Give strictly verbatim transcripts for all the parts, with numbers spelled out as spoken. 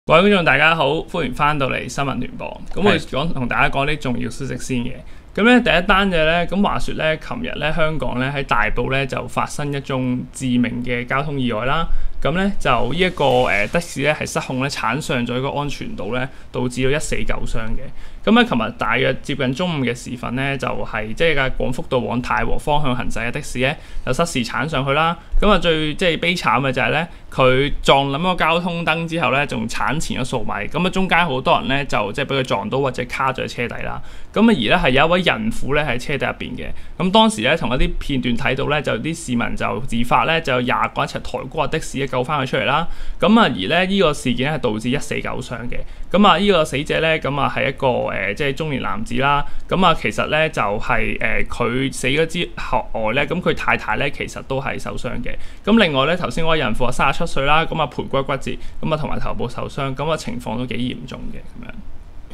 各位觀眾大家好，歡迎翻到嚟新聞聯播。咁我講同大家講啲重要消息先嘅。咁咧第一單嘅咧，咁話說咧，琴日咧香港咧喺大埔咧就發生一宗致命嘅交通意外啦。咁咧就呢一個誒的士咧係失控咧鏟上咗一個安全島咧，導致到一死九傷嘅。咁喺琴日大約接近中午嘅時分咧，就係即係架廣福道往太和方向行駛嘅的士咧，就失事鏟上去啦。咁啊最即係悲慘嘅就係咧，佢撞冧個交通燈之後咧，仲鏟前咗數米。咁啊中間好多人咧就即係俾佢撞到或者卡咗喺車底啦。咁啊而咧係有一位孕婦咧喺車底入邊嘅。咁當時咧同一啲片段睇到咧，就啲市民就自發咧就有廿個一齊抬高架的士救翻佢出嚟啦。咁啊而咧呢、這個事件咧係導致一死九傷嘅。咁啊呢個死者咧咁啊係一個誒、呃、即係中年男子啦。咁啊其實咧就係誒佢死咗之後外咧，咁佢太太咧其實都係受傷嘅。咁另外咧頭先嗰個孕婦啊三十七歲啦，咁啊盤骨骨折，咁啊同埋頭部受傷，咁啊情況都幾嚴重嘅咁樣。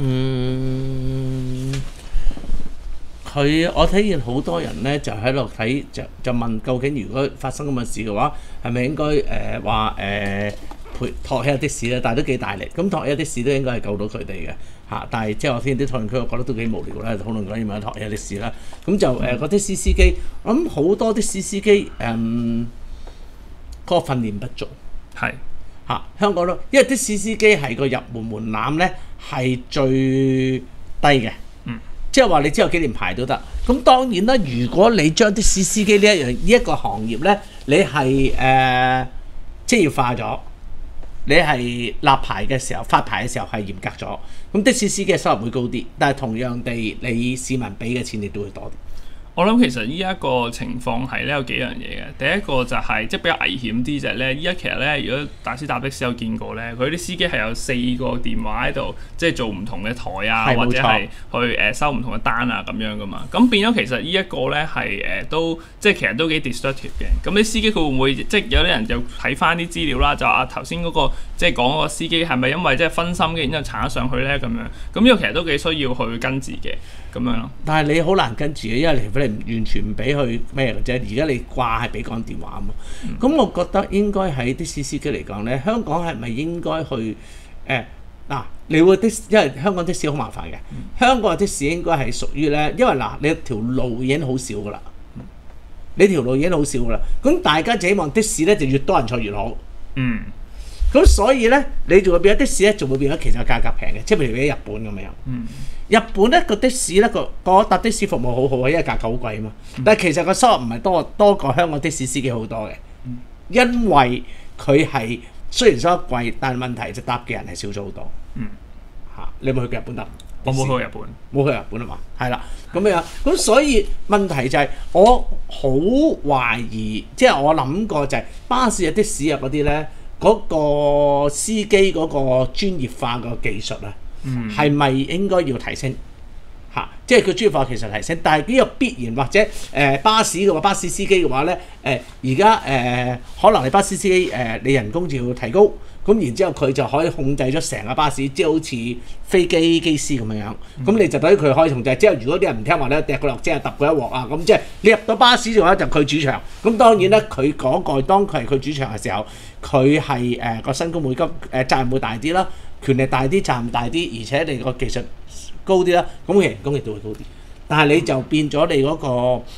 嗯，佢我睇見好多人咧就喺度睇，就就問究竟如果發生咁嘅事嘅話，係咪應該誒話誒陪托起的士咧？但係都幾大力，咁托起的士都應該係救到佢哋嘅嚇。但係即係我聽啲討論區，我覺得都幾無聊啦，討論講要唔要托起的士啦。咁就誒嗰啲司司機，我諗好多啲司司機誒嗰個訓練不足係。 嚇、啊、香港咯，因為的士司機係個入門門檻咧係最低嘅，嗯，即係話你之後幾年牌都得。咁當然啦，如果你將的士司機呢一樣呢一個行業咧，你係誒、呃、職業化咗，你係立牌嘅時候發牌嘅時候係嚴格咗，咁的士司機嘅收入會高啲，但係同樣地，你市民俾嘅錢亦都會多啲。 我諗其實依一個情況係咧有幾樣嘢嘅，第一個就係、是、即係比較危險啲就係咧，依家其實咧如果大師搭的士有見過咧，佢啲司機係有四個電話喺度，即係做唔同嘅台啊，或者係去誒、呃、收唔同嘅單啊咁樣噶嘛。咁變咗其實呢一個咧係誒都即係其實都幾 destructive 嘅。咁啲司機佢會唔會即係有啲人就睇翻啲資料啦，就啊頭先嗰個即係講嗰個司機係咪因為即係分心嘅，然之後鏟咗上去咧咁樣？咁呢個其實都幾需要去根治嘅咁樣咯。但係你好難根治嘅，因為你完全唔俾佢咩嘅啫，而家你掛係俾講電話啊嘛。咁、嗯、我覺得應該喺的士司機嚟講咧，香港係咪應該去誒嗱、呃？你會的，因為香港的士好麻煩嘅。嗯、香港嘅的士應該係屬於咧，因為嗱，你條路已經好少噶啦，嗯、你條路已經好少噶啦。咁大家就希望的士咧就越多人坐越好。嗯。咁所以咧，你就會變咗的士咧，就會變咗其實價格平嘅，即係譬如喺日本咁樣。嗯。日本咧個的士咧個個搭的士服務好好啊，因為價格好貴啊嘛。嗯、但係其實個收入唔係多多過香港的士司機好多嘅，嗯、因為佢係雖然收入貴，但係問題就搭嘅人係少咗好多。嗯，嚇你有冇去過日本搭？ 我冇去過日本， 冇去日本啊嘛，係啦，咁樣咁所以問題就係、是、我好懷疑，即、就、係、是、我諗過就係巴士啊、的士啊嗰啲咧，嗰、那個司機嗰個專業化個技術啊。係咪、嗯、應該要提升嚇、啊？即係佢專業化其實提升，但係呢個必然或者誒、呃、巴士嘅話，巴士司機嘅話咧誒，而家誒可能你巴士司機誒、呃，你人工就要提高，咁然之後佢就可以控制咗成個巴士，即係好似飛機機師咁樣樣。咁、嗯、你就等於佢可以控制。之後如果啲人唔聽話咧，掟佢落即係揼佢一鑊啊！咁即係你入到巴士嘅話就佢主場。咁當然咧，佢嗰、那個當佢係佢主場嘅時候，佢係誒個薪金會急誒、呃、責任會大啲啦。權力大啲，責任大啲，而且你個技術高啲啦，咁其實人工亦都會高啲。但係你就變咗你嗰個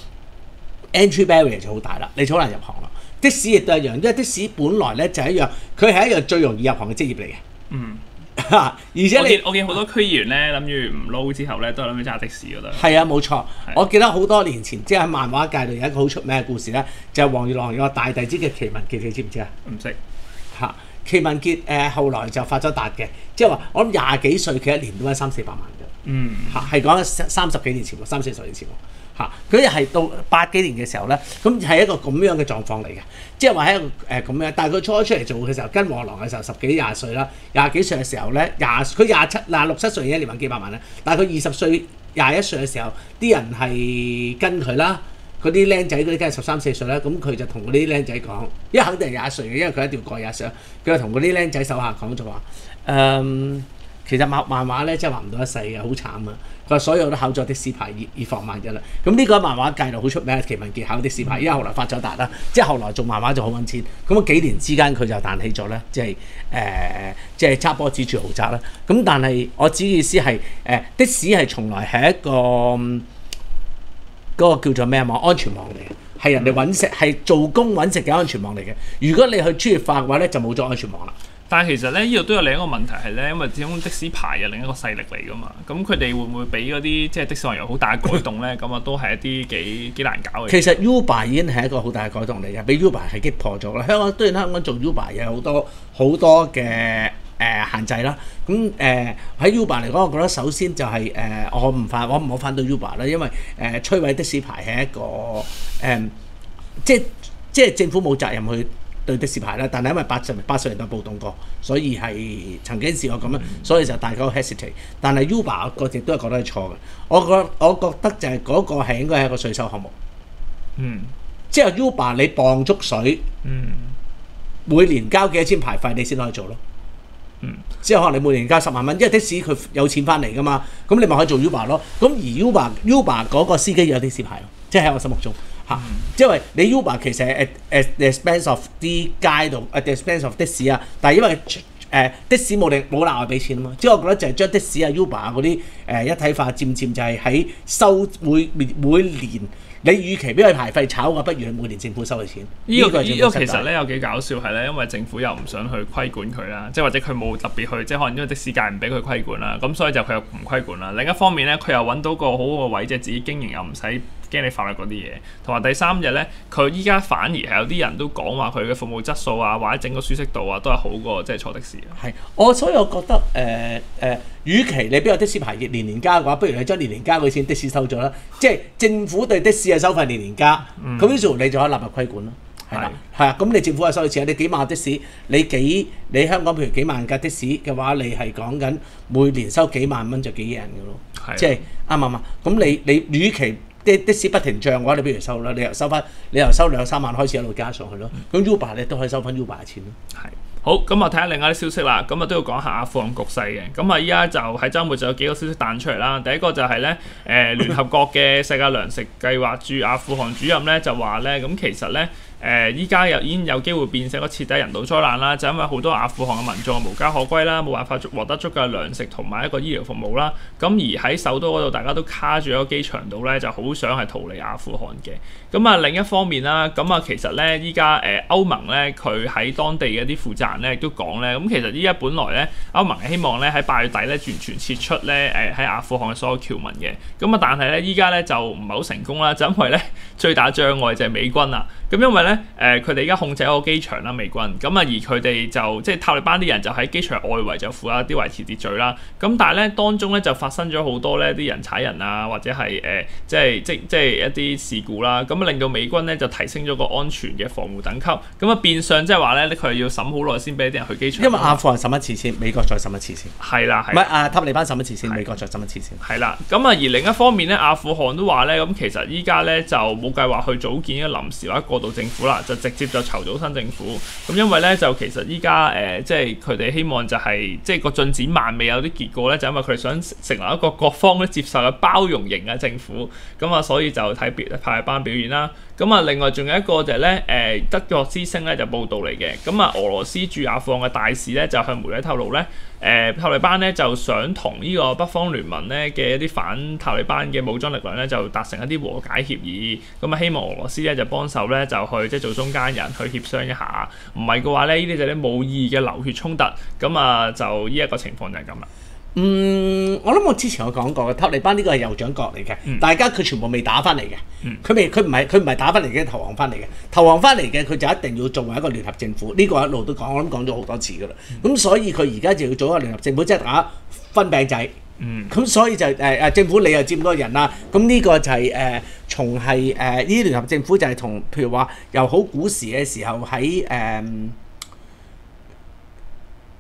entry barrier 就好大啦，你就好難入行啦。的士亦都一樣，因為的士本來咧就係一樣，佢係一樣最容易入行嘅職業嚟嘅。嗯，而且你我見我見好多區議員咧諗住唔撈之後咧，都係諗住揸的士㗎啦。 係啊，冇錯。我記得好多年前，即係喺漫畫界度有一個好出名嘅故事咧，就係黃月郎有個大弟子嘅奇文傑，你知唔知啊？ 唔識嚇。奇文傑誒、呃、後來就發咗達嘅，即係話我諗廿幾歲，佢一年都揾三四百萬嘅，嗯嚇，係講三十幾年前喎，三四十年前喎嚇，佢係到八幾年嘅時候咧，咁係一個咁樣嘅狀況嚟嘅，即係話係一個誒咁、呃、樣，但係佢初出嚟做嘅時候，跟黃狼嘅時候十幾廿歲啦，廿幾歲嘅時候咧，廿佢廿七嗱六七歲一年揾幾百萬咧，但係佢二十歲廿一歲嘅時候，啲人係跟佢啦。嗰啲僆仔嗰啲梗係十三四歲啦，咁佢就同嗰啲僆仔講，因為肯定係廿一歲嘅，因為佢一定要過廿歲，佢就同嗰啲僆仔手下講就話：誒、嗯， 其實漫漫畫咧真係畫唔到一世嘅，好慘啊！佢話所有都考咗的士牌，以以防萬一啦。咁呢個漫畫界度好出名，奇文傑考的士牌，因為後來發咗達啦，即係後來做漫畫就好揾錢。咁啊幾年之間佢就彈起咗咧，即係誒即係揸波指住豪宅啦。咁但係我指意思係誒、呃、的士係從來係一個嗰、嗰個叫做咩啊嘛安全網嚟嘅，係人哋揾食係做工揾食嘅安全網嚟嘅。如果你去專業化嘅話咧，就冇咗安全網啦。 但係其實咧，呢度都有另一個問題係咧，因為始終的士牌係另一個勢力嚟噶嘛，咁佢哋會唔會俾嗰啲即係的士行業好大嘅改動咧？咁啊都係一啲幾幾難搞嘅。其實 Uber 已經係一個好大嘅改動嚟嘅，俾 Uber 係擊破咗啦。香港雖然香港做 Uber 有好多好多嘅誒、呃、限制啦，咁誒喺 Uber 嚟講，我覺得首先就係、是、誒、呃、我唔反我唔好反對 Uber 啦，因為誒摧毀的士牌係一個誒、呃、即係即係政府冇責任去對的士牌啦，但係因為八十八十年代暴動過，所以係曾經試過咁樣，所以就大家 hesitate。但係 Uber 個亦都係覺得係錯嘅。我覺我覺得就係嗰個係應該係一個稅收項目。嗯，即係 Uber 你磅足水，嗯，每年交幾多錢牌費你先可以做咯。嗯，之後可能你每年交十萬蚊，因為的士佢有錢翻嚟噶嘛，咁你咪可以做 Uber 咯。咁而 Uber Uber 嗰個司機有的士牌咯，即係喺我心目中。嚇，因為你 Uber 其實係 at at the expense of 啲街度 at the expense of 的士啊，但係因為誒、呃、的士冇定冇額外俾錢啊嘛，即係我覺得就係將的士啊 Uber 啊嗰啲誒一體化，漸漸就係喺收每每年你與其俾佢牌費炒嘅，不如每年政府收佢錢。 呢、這個呢、這個其實咧有幾搞笑係咧，因為政府又唔想去規管佢啦，即係或者佢冇特別去，即係可能因為的士界唔俾佢規管啦，咁所以就佢又唔規管啦。另一方面咧，佢又揾到個好好嘅位，即係自己經營又唔使驚你法律嗰啲嘢，同埋第三日咧，佢依家反而係有啲人都講話佢嘅服務質素啊，或者整個舒適度啊，都係好過即係坐的士啊。 係，我所以我覺得誒誒、呃呃，與其你俾個的士牌年年加嘅話，不如你將年年加嗰啲錢的士收咗啦。即係政府對的士嘅收費年年加，咁於是你就可以納入規管咯。係啦，係啊，咁你政府係收你錢，你幾萬的士，你幾你香港譬如幾萬架的士嘅話，你係講緊每年收幾萬蚊就幾億人嘅咯。即係啱唔啱？咁你你與其啲的士不停漲嘅話，你不如收啦，你又收翻，你又收兩三萬開始一路加上去咯。咁 Uber 你都可以收翻 Uber 嘅錢咯。係。 好，咁啊睇下另外啲消息啦，咁啊都要講下阿富汗局勢嘅。咁啊依家就喺週末就有幾個消息彈出嚟啦。第一個就係咧，誒、呃、聯合國嘅世界糧食計劃駐阿富汗主任咧就話咧，咁其實咧。誒依家有已經有機會變成一個徹底人道災難啦，就因為好多阿富汗嘅民眾無家可歸啦，冇辦法獲得足夠嘅糧食同埋一個醫療服務啦。咁而喺首都嗰度，大家都卡住喺個機場度咧，就好想係逃離阿富汗嘅。咁啊另一方面啦，咁啊其實咧依家誒歐盟咧佢喺當地嘅啲負責人咧亦都講咧，咁其實依家本來咧歐盟係希望咧喺八月底咧完全撤出咧誒喺阿富汗嘅所有僑民嘅。咁啊但係咧依家咧就唔係好成功啦，就因為咧最大障礙就係美軍啊。咁因為咧，誒佢哋而家控制一個機場啦，美軍咁啊，而佢哋就即係塔利班啲人就喺機場外圍就負責啲維持秩序啦。咁但係咧，當中咧就發生咗好多咧啲人踩人啊，或者係誒、呃、即係即即係一啲事故啦。咁啊令到美軍咧就提升咗個安全嘅防護等級。咁啊變相即係話咧，佢係要審好耐先俾啲人去機場。 因為阿富汗審一次先，美國再審一次先。 係啦，係。 唔係啊，塔利班審一次先，美國再審一次先。 係啦。咁啊而另一方面咧，阿富汗都話咧，咁其實依家咧就冇計劃去組建一個臨時或者過渡政府啦，就直接就籌組新政府。咁因為咧就其實依家誒即係佢哋希望就係、是、即係個進展慢，未有啲結果咧，就因為佢哋想成為一個各方都接受嘅包容型嘅政府。咁啊，所以就睇別派班表現啦。咁啊，另外仲有一個就係咧誒德國之聲咧就報道嚟嘅。咁啊，俄羅斯駐阿富汗嘅大使咧就向媒體透露咧，誒、呃、塔利班咧就想同呢個北方聯盟咧嘅一啲反塔利班嘅武裝力量咧就達成一啲和解協議。咁啊，希望俄羅斯咧就幫手咧就去即係做中間人去協商一下。唔係嘅話咧，呢啲就係啲冇意義嘅流血衝突。咁啊，就呢一個情況就係咁啦。 嗯，我諗我之前有講過嘅，塔利班呢個係右掌國嚟嘅，嗯、大家佢全部未打翻嚟嘅，佢、嗯、未佢唔係佢唔係打翻嚟嘅，投降翻嚟嘅，投降翻嚟嘅佢就一定要作為一個聯合政府，呢、這個一路都講，我諗講咗好多次噶啦。咁、嗯、所以佢而家就要做一個聯合政府，即係大家分餅仔。咁、嗯、所以就誒誒、呃、政府你又佔多人啦。咁呢個就係、是、誒、呃、從係誒呢啲聯合政府就係同譬如話由好古時嘅時候喺誒。呃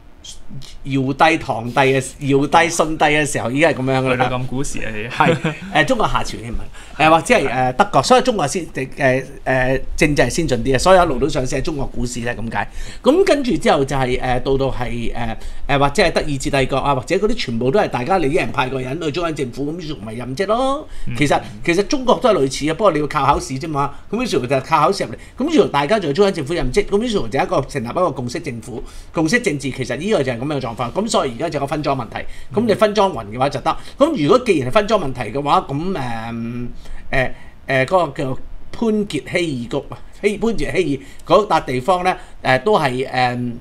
堯帝、唐帝嘅堯帝、舜帝嘅時候已經係咁樣噶啦。 去到咁古時啊， 係誒中國夏朝添啊，誒或者係誒德國，所以中國先誒誒誒政治係先進啲嘅，所以一路都想寫中國古史咧咁解。咁跟住之後就係、是、誒、呃、到到係誒誒或者係德意志帝國啊，或者嗰啲全部都係大家你一人派個人去中央政府咁，於是咪任職咯。其實其實中國都係類似嘅，不過你要靠考試啫嘛。咁於是就靠考試入嚟，咁於是大家就中央政府任職，咁於是就一個成立一個共識政府、共識政治。其實呢個就係咁樣嘅狀況。咁所以而家就有個分贓問題。咁你分贓勻嘅話就得。咁如果既然係分贓問題嘅話，咁誒誒誒嗰個叫潘傑希爾谷啊，希潘傑希爾嗰笪地方咧，誒、呃、都係誒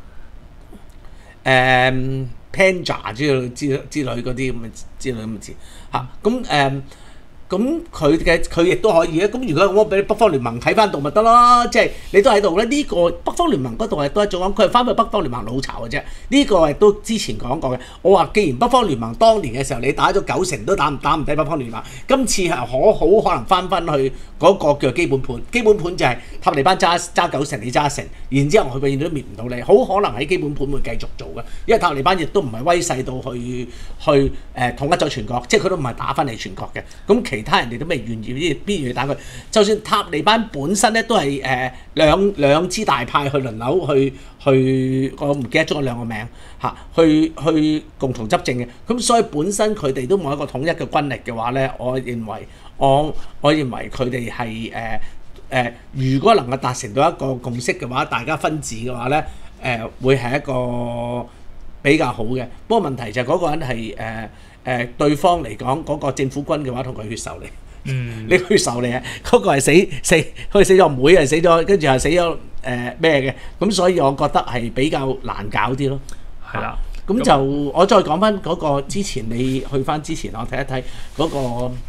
誒 Panja 之類之之類嗰啲咁嘅之類咁嘅字嚇。咁誒咁佢嘅佢亦都可以咧。咁如果我俾北方聯盟睇翻度咪得咯，即係你都喺度咧。呢、這個北方聯盟嗰度係都係做緊，佢係翻去北方聯盟老巢嘅啫。呢、這個係都之前講過嘅。我話既然北方聯盟當年嘅時候你打咗九成都打唔打唔低北方聯盟，今次係可好可能翻翻去嗰個叫基本盤。基本盤就係塔利班揸揸九成，你揸一成，然之後佢永遠都滅唔到你。好可能喺基本盤會繼續做嘅，因為塔利班亦都唔係威勢到去去誒、呃、統一咗全國，即係佢都唔係打翻嚟全國嘅。咁其他人哋都未願意，必要打佢。就算塔利班本身咧都係誒、呃、兩兩支大派去輪流去去，我唔記得咗兩個名嚇，去去共同執政嘅。咁所以本身佢哋都冇一個統一嘅軍力嘅話咧，我認為我我認為佢哋係誒誒，如果能夠達成到一個共識嘅話，大家分治嘅話咧，誒、呃、會係一個比較好嘅。不過問題就係嗰個人係誒誒對方嚟講嗰個政府軍嘅話，同佢血仇嚟。嗯，你血仇嚟啊！嗰、那個係死死，佢死咗妹，係死咗，跟住係死咗誒咩嘅？咁、呃、所以我覺得係比較難搞啲咯。係啦，咁就我再講翻嗰個之前，你去翻之前，我睇一睇嗰、那個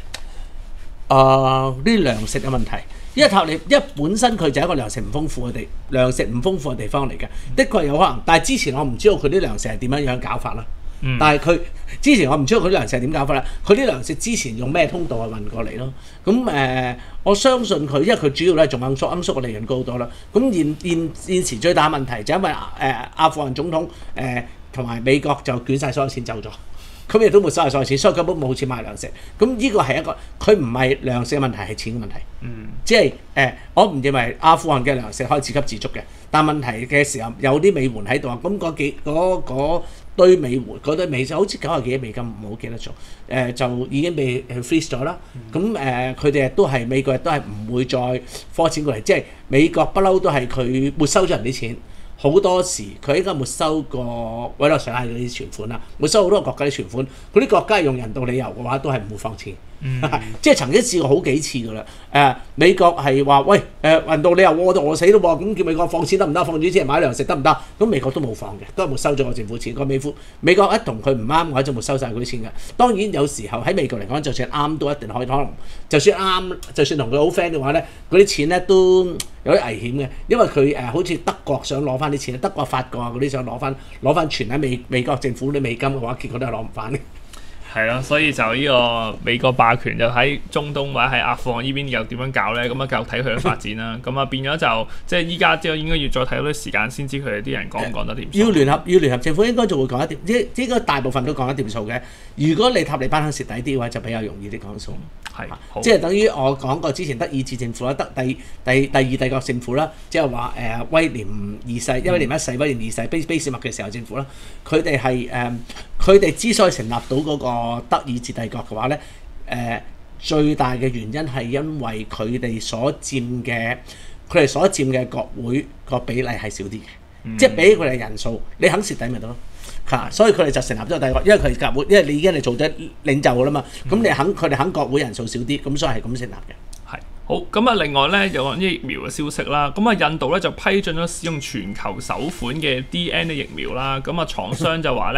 啊啲、呃、糧食嘅問題。因為塔利，因為本身佢就係一個糧食唔豐富嘅地，糧食唔豐富嘅地方嚟嘅，的確有可能。但係之前我唔知道佢啲糧食係點樣樣搞法啦。嗯、但係佢之前我唔知道佢啲糧食係點搞法啦。佢啲糧食之前用咩通道去運過嚟咯？咁誒、呃，我相信佢，因為佢主要咧仲罌粟，罌粟嘅利潤高多啦。咁現現現時最大問題就因為誒、呃、阿富汗總統誒同埋美國就捲晒所有錢走咗。咁亦都冇收晒所有錢，所以根本冇錢買糧食。咁呢個係一個，佢唔係糧食嘅問題，係錢嘅問題。嗯，即係誒、呃，我唔認為阿富汗嘅糧食可以自給自足嘅。但問題嘅時候有啲美援喺度啊，咁嗰幾嗰堆美援嗰堆美就好似九十幾億美金，唔好記得咗。誒、呃、就已經被 freeze 咗啦。咁誒佢哋都係美國都係唔會再放錢過嚟，即係美國不嬲都係佢沒收咗人啲錢。好多時佢應該沒收過委內瑞拉嗰啲存款啦，沒收好多國家啲存款，嗰啲國家係用人道理由嘅話，都係唔會放錢。嗯、即係曾經試過好幾次㗎啦。誒、呃、美國係話喂誒、呃、人道理由我就餓死咯喎，咁叫美國放錢得唔得？放啲錢買糧食得唔得？咁美國都冇放嘅，都係沒收咗個政府錢。個美府美國一同佢唔啱嘅話，就沒收晒嗰啲錢㗎。當然有時候喺美國嚟講，就算啱都一定可以可能，就算啱，就算同佢好 friend 嘅話咧，嗰啲錢咧都有啲危險嘅，因為佢誒、呃、好似德國想攞翻啲錢，德國、法國啊嗰啲想攞翻攞翻存喺美美國政府啲美金嘅話，結果都係攞唔翻嘅。 係咯，所以就呢個美國霸權就喺中東或者喺阿富汗呢邊又點樣搞咧？咁啊，繼續睇佢嘅發展啦。咁啊，變咗就即係依家之後應該要再睇多啲時間先知佢哋啲人講唔講得掂。要聯合要聯合政府應該就會講得掂，即應該大部分都講得掂數嘅。如果你塔利班肯蝕底啲嘅話，就比較容易啲講數。係，即係等於我講過之前德意志政府啦，德第第第二帝國政府啦，即係話誒威廉二世，因為威廉一世、威廉二世、卑卑斯麥嘅時候政府啦，佢哋係誒佢哋之所以成立到嗰個德意志帝國嘅話咧，誒、呃、最大嘅原因係因為佢哋所佔嘅佢哋所佔嘅國會個比例係少啲嘅，嗯、即係比佢哋人數，你肯蝕底咪得咯。嚇，所以佢哋就成立咗帝國，因為佢哋國會，因為你已經係做咗領袖噶啦嘛，咁、嗯、你肯佢哋肯國會人數少啲，咁所以係咁成立嘅。 係好，咁啊，另外咧有講疫苗嘅消息啦，咁啊印度咧就批准咗使用全球首款嘅 D N A 疫苗啦，咁啊廠商就話咧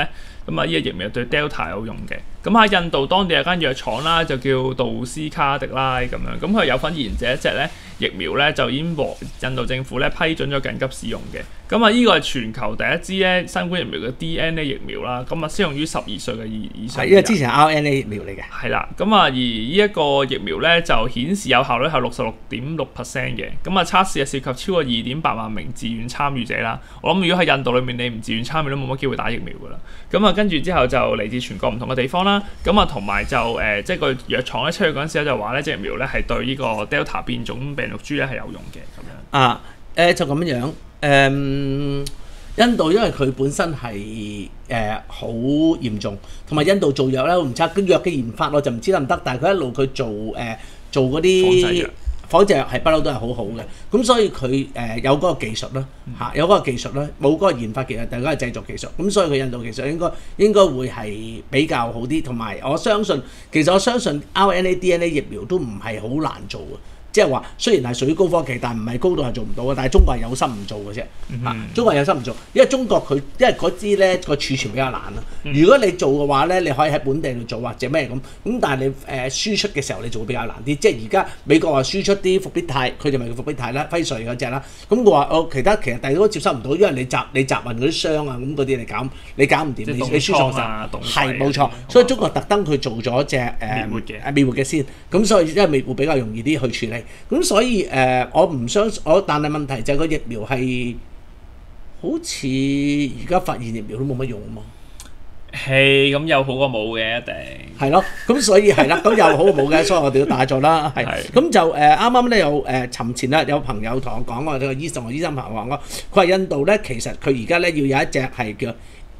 咁啊呢個疫苗對 Delta 有用嘅。咁喺印度當地有間藥廠啦，就叫杜斯卡迪拉咁樣，咁佢有份研製一隻咧疫苗咧，就已經獲印度政府咧批准咗緊急使用嘅。咁啊，呢個係全球第一支咧新冠疫苗嘅 D N A 疫苗啦，咁啊適用於十二歲嘅以以上。 係，因為之前 R N A 疫苗嚟嘅。 係啦，咁啊而呢一個疫苗咧就顯示有效率係六十六點六 percent 嘅，咁啊測試係涉及超過二點八萬名自願參與者啦。我諗如果喺印度裏面你唔自願參與都冇乜機會打疫苗㗎啦。咁啊跟住之後就嚟自全國唔同嘅地方啦，咁啊同埋就誒、呃、即係個藥廠咧出去嗰陣時就話咧隻疫苗咧係對呢個 Delta 變種病毒株咧係有用嘅咁樣。 啊誒、呃、就咁樣誒、嗯，印度因為佢本身係誒好嚴重，同埋印度做藥咧我唔知跟藥嘅研發我就唔知得唔得，但係佢一路佢做誒、呃、做嗰啲仿製藥係不嬲都係好好嘅，咁所以佢誒、呃、有嗰個技術啦嚇，有嗰個技術啦，冇嗰個研發技術，但係嗰個製作技術，咁所以佢印度技術應該應該會係比較好啲，同埋我相信其實我相信 R N A D N A 疫苗都唔係好難做嘅。即係話雖然係屬於高科技，但唔係高度係做唔到嘅。但係中國係有心唔做嘅啫。嚇、嗯，中國係有心唔做，因為中國佢因為嗰支咧個儲存比較難啦。如果你做嘅話咧，你可以喺本地度做或者咩咁。咁但係你誒、呃、輸出嘅時候，你做會比較難啲。即係而家美國話輸出啲復必泰，佢就咪叫復必泰啦，輝瑞嗰隻啦。咁我話我其他其實第二都接收唔到，因為你集你集運嗰啲箱啊咁嗰啲你搞你搞唔掂，你你輸錯晒。係冇錯，所以中國特登佢做咗隻誒滅活嘅滅活嘅先。咁所以因為滅活比較容易啲去處理。咁所以誒、呃，我唔相信我，但係問題就係個疫苗係好似而家發現疫苗都冇乜用啊嘛。 係咁有好過冇嘅一定。係咯，咁所以係啦，咁有好過冇嘅，所以我哋都打咗啦。係，咁就誒啱啱咧有誒尋前啦，有朋友同我講過，個醫生同醫生朋友話我，佢話印度咧其實佢而家咧要有一隻係叫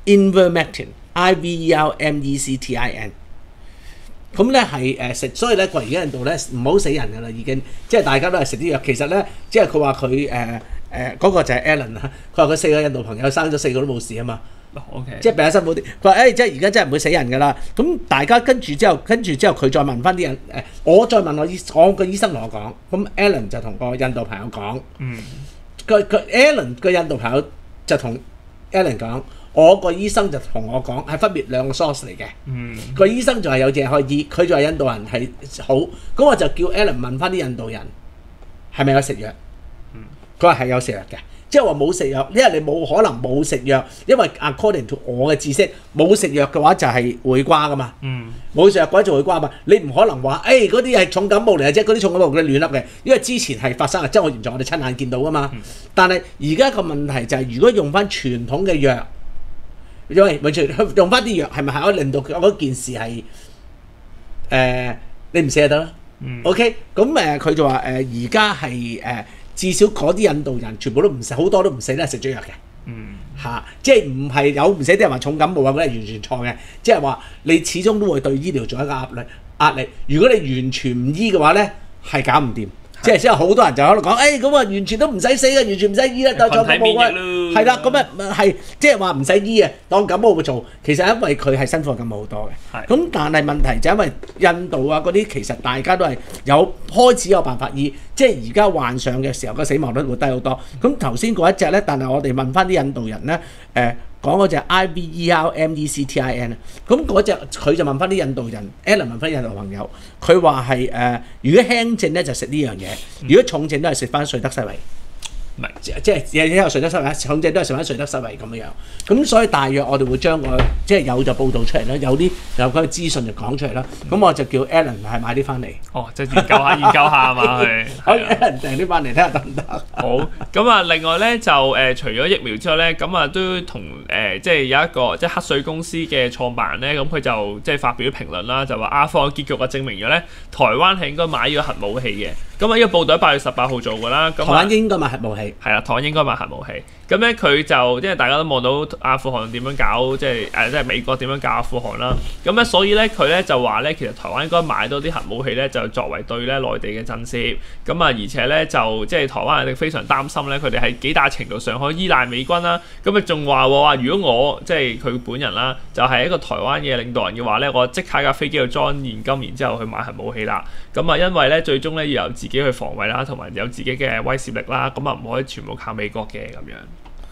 Ivermectin，I V E R M E C T I N。咁咧係誒食，所以咧佢而家印度咧唔好死人㗎啦，已經即係大家都係食啲藥。其實咧，即係佢話佢誒誒嗰個就係 Alan 啦。佢話佢四個印度朋友生咗四個都冇事啊嘛。 OK， 即係比較辛苦啲。佢話誒，即係而家真係唔會死人㗎啦。咁大家跟住之後，跟住之後佢再問翻啲人誒，我再問我醫，我個醫生同我講，咁 Alan 就同個印度朋友講，嗯，佢佢 Alan 個印度朋友就同 Alan 講。我個醫生就同我講係分別兩個 source 嚟嘅，嗯，個醫生就係有隻可以醫，佢就係印度人係好，咁我就叫 Alan 問翻啲印度人係咪有食藥，嗯，佢話係有食藥嘅，即係話冇食藥，因為你冇可能冇食藥，因為 according to 我嘅知識，冇食藥嘅話就係會瓜噶嘛，嗯，冇食藥嘅話就會瓜嘛，你唔可能話誒嗰啲係重感冒嚟嘅啫，嗰啲重感冒佢亂笠嘅，因為之前係發生嘅，即係我現在我哋親眼見到噶嘛，嗯，但係而家個問題就係、是、如果用翻傳統嘅藥。因為咪用翻啲藥係咪係可以令到嗰件事係誒、呃、你唔死就得啦、嗯、？OK， 咁誒佢就話誒而家係誒至少嗰啲印度人全部都唔死，好多都唔死咧，食咗藥嘅。嗯，嚇、啊，即係唔係有唔死啲人話重感冒啊？嗰啲係完全錯嘅，即係話你始終都會對醫療做一個壓力壓力。如果你完全唔醫嘅話咧，係搞唔掂。即係之後好多人就喺度講，誒咁啊，完全都唔使死嘅，完全唔使醫啦，當感冒啊，係啦，咁啊係即係話唔使醫啊，當感冒會做。其實因為佢係辛苦感冒好多嘅，咁但係問題就因為印度啊嗰啲其實大家都係有開始有辦法醫，即係而家患上嘅時候個死亡率會低好多。咁頭先嗰一隻咧，但係我哋問翻啲印度人咧，誒、呃。講嗰隻 I V E R M E C T I N 咁嗰隻佢就問翻啲印度人 Alan 問翻印度朋友，佢話係誒，如果輕症咧就食呢樣嘢，如果重症都係食翻瑞德西韋。唔係，即係有有瑞德西韋，重症都係食翻瑞德西韋咁樣樣。咁所以大約我哋會將個即係有就報導出嚟啦，有啲有嗰個資訊就講出嚟啦。咁我就叫 Alan 係買啲翻嚟。哦，即係研究下研究下嘛佢。好 ，Alan 訂啲翻嚟睇下得唔得？好。咁啊，另外咧就誒、呃，除咗疫苗之外咧，咁啊都同誒、呃、即係有一個即係黑水公司嘅創辦人咧，咁佢就即係發表評論啦，就話阿富汗結局啊證明咗咧，台灣係應該買呢個核武器嘅。咁啊，呢個報道喺八月十八號做㗎啦。咁台灣應該買核武器。係啦，台灣應該買核武器。咁咧佢就即係大家都望到阿富汗點樣搞，即係誒即係美國點樣搞阿富汗啦。咁咧所以咧佢咧就話咧，其實台灣應該買多啲核武器咧，就作為對咧內地嘅震懾。咁啊，而且咧就即係台灣人哋非常擔心咧，佢哋喺幾大程度上可以依賴美軍啦。咁啊仲話話，如果我即係佢本人啦，就係、是、一個台灣嘅領導人嘅話咧，我即刻架飛機度裝現金，然之後去買核武器啦。咁啊，因為咧最終咧要由自己去防衛啦，同埋有自己嘅威懾力啦。咁啊唔可以全部靠美國嘅咁樣。係啊，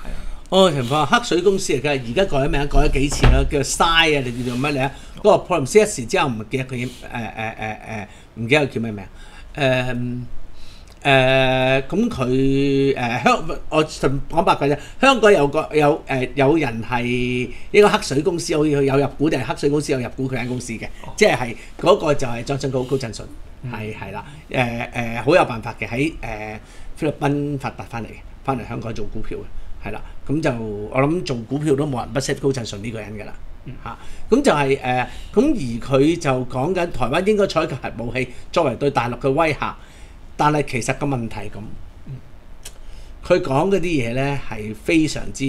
哦，情況黑水公司嚟嘅，而家改咗名，改咗幾次啦，叫 Sai 啊，你叫做乜嘢？嗰、那個 Problem 一時之後唔記得佢誒誒誒誒，唔記得佢叫咩名？誒誒咁佢誒香，我順講白句啫。香港有個有誒、呃、有人係一個黑水公司，好似有入股定係黑水公司有入股佢間公司嘅，哦、即係係嗰個就係莊振高高振順，係係啦，誒誒好有辦法嘅喺誒菲律賓發達翻嚟，翻嚟香港做股票嘅，係啦，咁就我諗做股票都冇人不識高振順呢個人㗎啦。嚇，咁、嗯、就係、是、誒，咁、呃、而佢就講緊台灣應該採購核武器作為對大陸嘅威嚇，但係其實個問題咁，佢講嗰啲嘢咧係非常之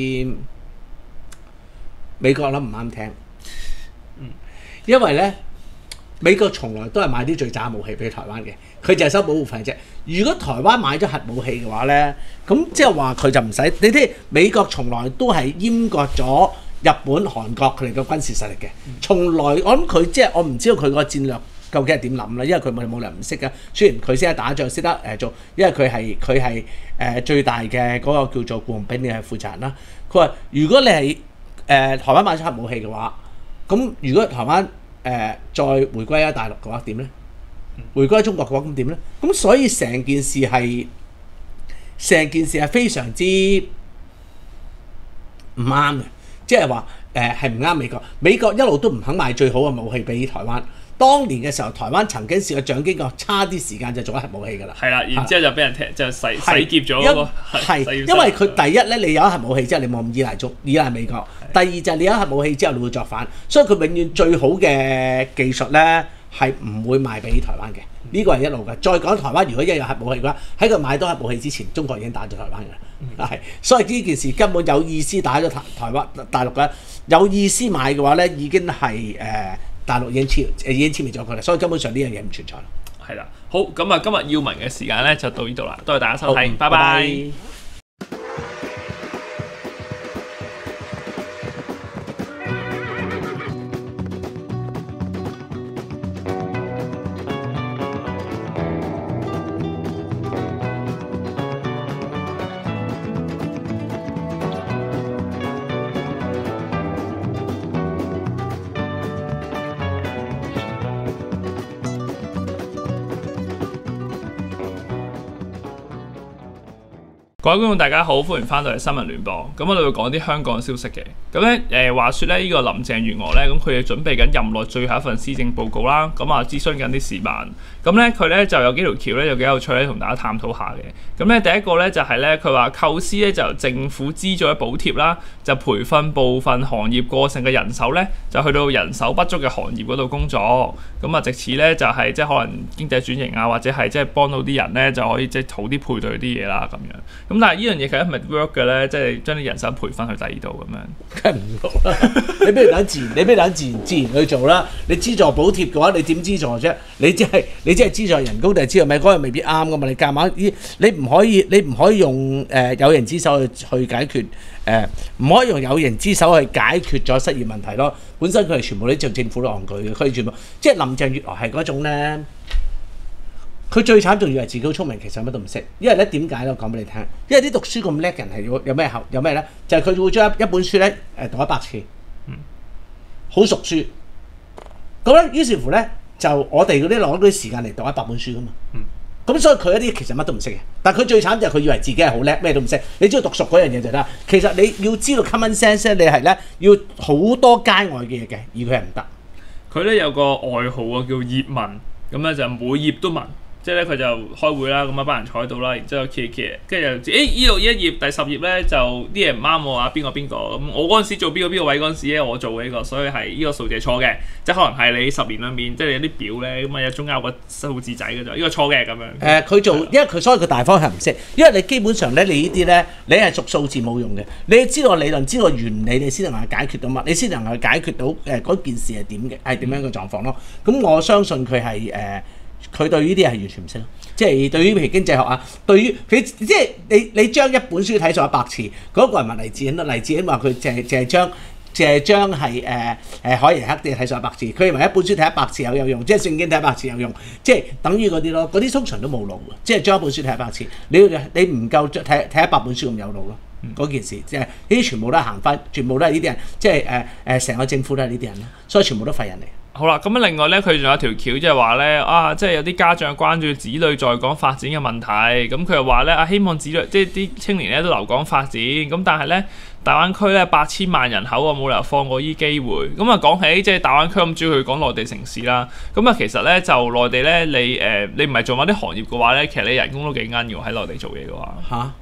美國諗唔啱聽，嗯，因為咧美國從來都係買啲最渣武器俾台灣嘅，佢就係收保護費啫。如果台灣買咗核武器嘅話咧，咁即係話佢就唔使你啲美國從來都係閹割咗日本、韓國佢哋嘅軍事實力嘅，從來我諗佢即係我唔知道佢個戰略究竟係點諗啦，因為佢冇冇人唔識嘅。雖然佢識得打仗，識得誒做，因為佢係佢係誒最大嘅嗰個叫做僱傭兵嘅負責人啦。佢話：如果你係誒、呃、台灣買咗核武器嘅話，咁如果台灣誒、呃、再回歸喺大陸嘅話點咧？回歸中國嘅話咁點咧？咁所以成件事係成件事係非常之唔啱嘅。即係話誒係唔啱美國，美國一路都唔肯賣最好嘅武器俾台灣。當年嘅時候，台灣曾經試過蔣經國差啲時間就做咗核武器㗎啦。係啦，然之後就俾人踢就洗洗劫咗嗰個。 係，因為佢第一咧，你有核武器之後，你冇咁依賴中依賴美國。第二就係你有核武器之後，你會作反，所以佢永遠最好嘅技術咧係唔會賣俾台灣嘅。呢個係一路嘅。再講台灣，如果一有核武器嘅話，喺佢買到核武器之前，中國已經打咗台灣㗎啦。係、嗯，所以呢件事根本有意思打咗台台灣大陸嘅，有意思買嘅話咧，已經係誒、呃、大陸已經簽已經簽滅咗佢啦。所以根本上呢樣嘢唔存在。 係啦，好咁啊，今日要聞嘅時間咧就到呢度啦，多謝大家收睇，拜拜。各位觀眾大家好，歡迎翻到嚟新聞聯播。咁我哋會講啲香港消息嘅。咁咧誒話說咧，呢、這個林鄭月娥咧，咁佢哋準備緊任內最後一份施政報告啦。咁啊諮詢緊啲市民。咁咧佢咧就有幾條橋咧，有幾有趣咧，同大家探討下嘅。咁咧第一個咧就係咧，佢話構思咧就政府資助嘅補貼啦，就培訓部分行業過剩嘅人手咧，就去到人手不足嘅行業嗰度工作。咁啊，藉此咧就係即係可能經濟轉型啊，或者係即係幫到啲人咧，就可以即係好啲配對啲嘢啦咁樣。咁但係呢樣嘢其實係咪 work 嘅咧？即係將啲人手培訓去第二度咁樣， 梗係唔喐啦！你不如等自然，你不如等自然自然去做啦。你資助補貼嘅話，你點資助啫？你即係你即係資助人工定係資助咪？嗰樣未必啱噶嘛？你夾硬你唔可以，你唔可以用誒、呃、有形之手去去解決誒，唔、呃、可以用有形之手去解決咗失業問題咯。本身佢係全部都做政府都戇居嘅，佢全部即係林鄭月娥係嗰種咧。佢最慘仲以為自己好聰明，其實乜都唔識。因為咧點解咧？我講俾你聽。因為啲讀書咁叻嘅人係有有咩後有咩咧？就係、是、佢會將一本書咧誒讀一百次，好熟書。咁咧於是乎咧就我哋嗰啲攞啲時間嚟讀一百本書噶嘛。咁、嗯、所以佢一啲其實乜都唔識嘅。但係佢最慘就係佢以為自己係好叻，咩都唔識。你只要讀熟嗰樣嘢就得。其實你要知道 common sense 咧，你係咧要好多街外嘅嘢嘅，而佢係唔得。 佢咧有個外號啊，叫葉問，咁咧就每頁都問。即係咧，佢就開會啦，咁一班人坐喺度啦，然之後揭揭，跟住就知，誒呢度呢一頁第十頁咧就啲嘢唔啱我啊，邊個邊個咁？我嗰陣時做邊個邊個位嗰陣時咧，我做嘅呢個，所以係呢個數字係錯嘅，即係可能係你十年裏面，即係有啲表咧，咁啊有中間有個數字仔嘅啫，呢個錯嘅咁樣。誒、呃，佢做，因為佢所以佢大方向唔識，因為你基本上咧，你呢啲咧，你係熟數字冇用嘅，你要知道理論，知道原理，你先能夠解決到乜，你先能夠解決到誒嗰、呃、件事係點嘅，係點樣嘅狀況咯。咁我相信佢係誒。呃佢對呢啲係完全唔識咯，即係對於譬如經濟學啊，對於佢即係你你將一本書睇咗一百次，嗰、那個人問黎智英啦，黎智英話佢淨係淨係將淨係將係誒誒海耶克啲睇咗一百次，佢認為一本書睇一百次有有用，即係聖經睇一百次有用，即係等於嗰啲咯，嗰啲通常都冇腦嘅，即係將一本書睇一百次，你你唔夠睇睇一百本書咁有腦咯。 嗰件事，即係呢啲全部都係行翻，全部都係呢啲人，即係誒誒成個政府都係呢啲人咯，所以全部都廢人嚟。 好啦，咁啊另外咧，佢仲有條橋，即係話咧啊，即係有啲家長關注子女在港發展嘅問題，咁佢又話咧啊，希望子女即係啲青年咧都留港發展，咁但係咧大灣區咧八千萬人口啊，冇理由放過依機會。咁啊講起即係大灣區咁，主要佢講內地城市啦，咁啊其實咧就內地咧你誒、呃、你唔係做某啲行業嘅話咧，其實你人工都幾奀嘅喎，喺內地做嘢嘅話。 嚇？誒、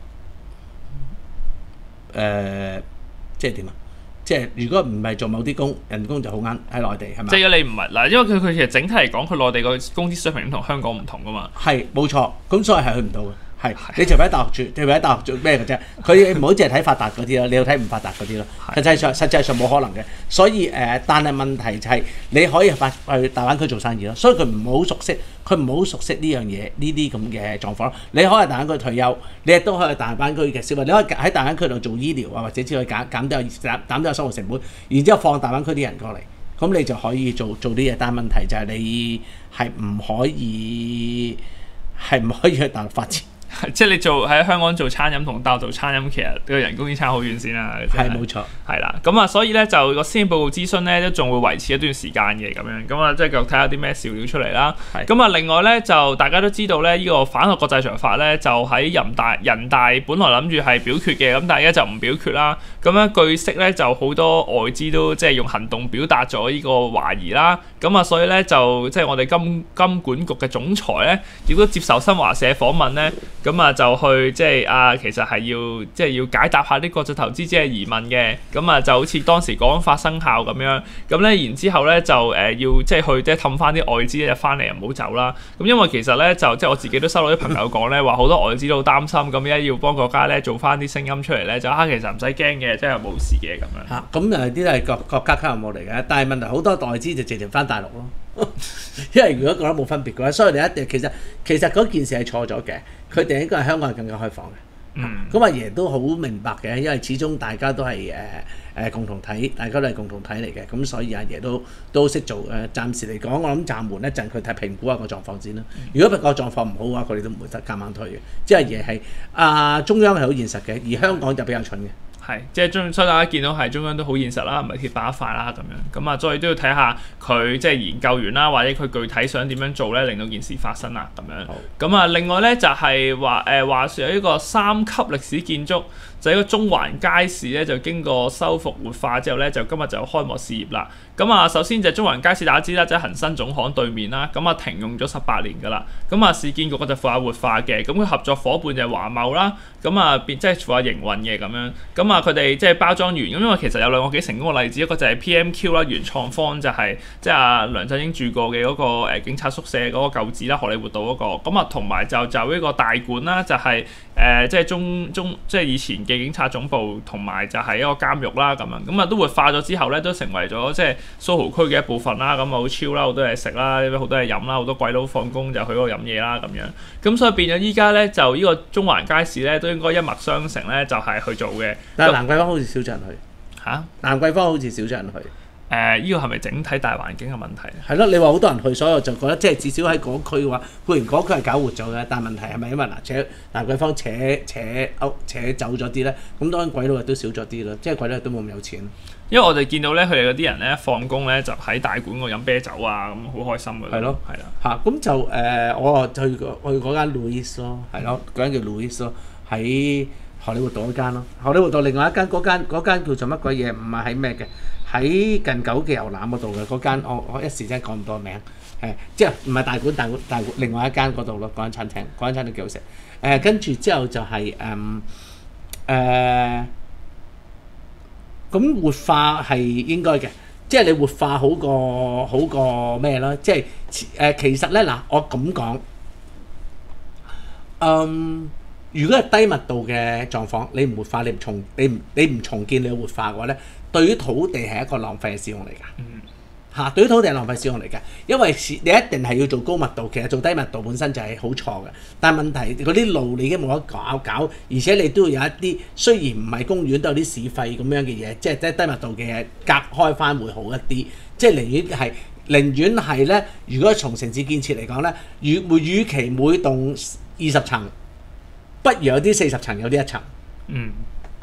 呃，即係點啊？即係如果唔係做某啲工，人工就好啱喺內地係咪？ 即係你唔係嗱，因為佢佢其實整體嚟講，佢內地個工資水平同香港唔同噶嘛。 係冇錯，咁所以係去唔到嘅。係你除非喺大學住，除非喺大學做咩嘅啫？佢唔好淨係睇發達嗰啲咯，你要睇唔發達嗰啲咯。實際上實際上冇可能嘅。所以誒、呃，但係問題就係你可以發去大灣區做生意咯。所以佢唔好熟悉，佢唔好熟悉呢樣嘢，呢啲咁嘅狀況。你可以喺大灣區退休，你亦都可以喺大灣區嘅消費，你可以喺大灣區度做醫療啊，或者之類減減低減減低生活成本，然之後放大灣區啲人過嚟，咁你就可以做做啲嘢。但係問題就係你係唔可以係唔可以去大陸發展。 即係你做喺香港做餐飲同大陸做餐飲，其實個人工已經差好遠先啦。 係冇錯， 係啦。咁啊，所以咧就個施政報告諮詢咧都仲會維持一段時間嘅咁樣。咁啊，即係繼續睇下啲咩笑料出嚟啦。咁啊，另外咧就大家都知道咧，呢、這個反學國際長法咧就喺人大人大本來諗住係表決嘅，咁但係而家就唔表決啦。咁樣據悉咧就好多外資都即係用行動表達咗呢個懷疑啦。咁啊，所以咧就即係我哋金金管局嘅總裁咧，亦都接受新華社訪問咧。咁啊就去即係啊，其實係要即係要解答下啲國際投資者嘅疑問嘅。咁啊就好似當時講法生效咁樣。咁咧然之後咧就誒、呃、要即係去即係氹翻啲外資咧翻嚟，唔好走啦。咁因為其實咧就即係我自己都收到啲朋友講咧，話好多外資都好擔心，咁而家要幫國家咧做翻啲聲音出嚟咧，就啊其實唔使驚嘅，即係冇事嘅咁樣。 嚇，咁誒啲都係國國家級任務嚟嘅，但係問題好多外資就直接翻大陸咯。因為如果覺得冇分別嘅話，所以你一定其實其實嗰件事係錯咗嘅。佢哋應該係香港係更加開放嘅。嗯。咁阿爺都好明白嘅，因為始終大家都係誒誒共同體，大家都係共同體嚟嘅。咁所以阿爺都都識做誒。暫時嚟講，我諗暫緩一陣，佢睇評估下個狀況先啦。如果個狀況唔好嘅話，佢哋都唔會得夾硬推嘅。即係阿爺係啊，中央係好現實嘅，而香港就比較蠢嘅。 係，即係中，所以大家見到係中央都好現實啦，唔係鐵板一塊啦咁樣。咁啊，所以都要睇下佢即係研究完啦，或者佢具體想點樣做咧，令到件事發生啦咁樣。咁啊，另外咧就係話誒話説有呢個三級歷史建築，就喺個中環街市咧，就經過修復活化之後咧，就今日就開幕試業啦。咁啊，首先就中環街市大家知啦，即係恒生總行對面啦。咁啊，停用咗十八年㗎啦。咁啊，市建局就負責活化嘅。咁佢合作伙伴就係華懋啦。咁啊，變即係負責營運嘅咁樣。咁啊，佢哋即係包裝完。咁因為其實有兩個幾成功嘅例子，一個就係 P M Q 啦，原創方就係、是、即係阿梁振英住過嘅嗰、那個、呃、警察宿舍嗰個舊址啦，荷里活道嗰、那個。咁啊，同埋就就呢個大館啦，就係、是、誒、呃、即係中中即係以前嘅警察總部，同埋就係一個監獄啦咁樣。咁啊，都活化咗之後咧，都成為咗即係蘇豪區嘅一部分啦。咁啊，好超啦，好多嘢食啦，好多嘢飲啦，好多鬼佬放工就去嗰度飲嘢啦咁樣。咁所以變咗依家咧，就呢個中環街市咧，都應該一脈相承咧，就係、是、去做嘅。 但係蘭桂坊好似少咗人去嚇，啊、 蘭桂坊好似少咗人去。 誒、呃，依、這個係咪整體大環境嘅問題？ 係咯，你話好多人去，所以我就覺得即係至少喺嗰區嘅話，固然嗰區係搞活咗嘅，但係問題係咪因為嗱扯蘭桂坊扯扯歐扯走咗啲咧？咁當然鬼佬亦都少咗啲啦，即係鬼佬都冇咁有錢。 因為我哋見到咧，佢哋嗰啲人咧放工咧就喺大館度飲啤酒啊，咁好開心嘅。係咯，係啦。嚇，咁就誒、呃，我去去嗰間 Louis 咯，係咯，嗰間叫 Louis 咯，喺荷里活道嗰間咯。荷里活道另外一間嗰間嗰間叫做乜鬼嘢？唔係喺咩嘅？喺近九記牛腩嗰度嘅嗰間，我我一時真係講唔到名，誒，即係唔係大館大館大館，另外一間嗰度咯，嗰間餐廳，嗰間餐廳幾好食。誒、呃，跟住之後就係誒誒，咁、呃呃、活化係應該嘅，即係你活化好過好過咩咯？即係誒、呃，其實咧嗱，我咁講，嗯。如果係低密度嘅狀況，你唔活化，你唔重，你唔你唔重建，你活化嘅話咧，對於土地係一個浪費嘅使用嚟㗎。嗯。嚇，對於土地係浪費使用嚟㗎，因為你一定係要做高密度，其實做低密度本身就係好錯嘅。但係問題嗰啲路你已經冇得搞搞，而且你都要有一啲雖然唔係公園都有啲市費咁樣嘅嘢，即係低低密度嘅嘢隔開翻會好一啲。即係寧願係寧願係咧，如果從城市建設嚟講咧，與會與其每棟二十層。不如有啲四十層，有啲一層。嗯。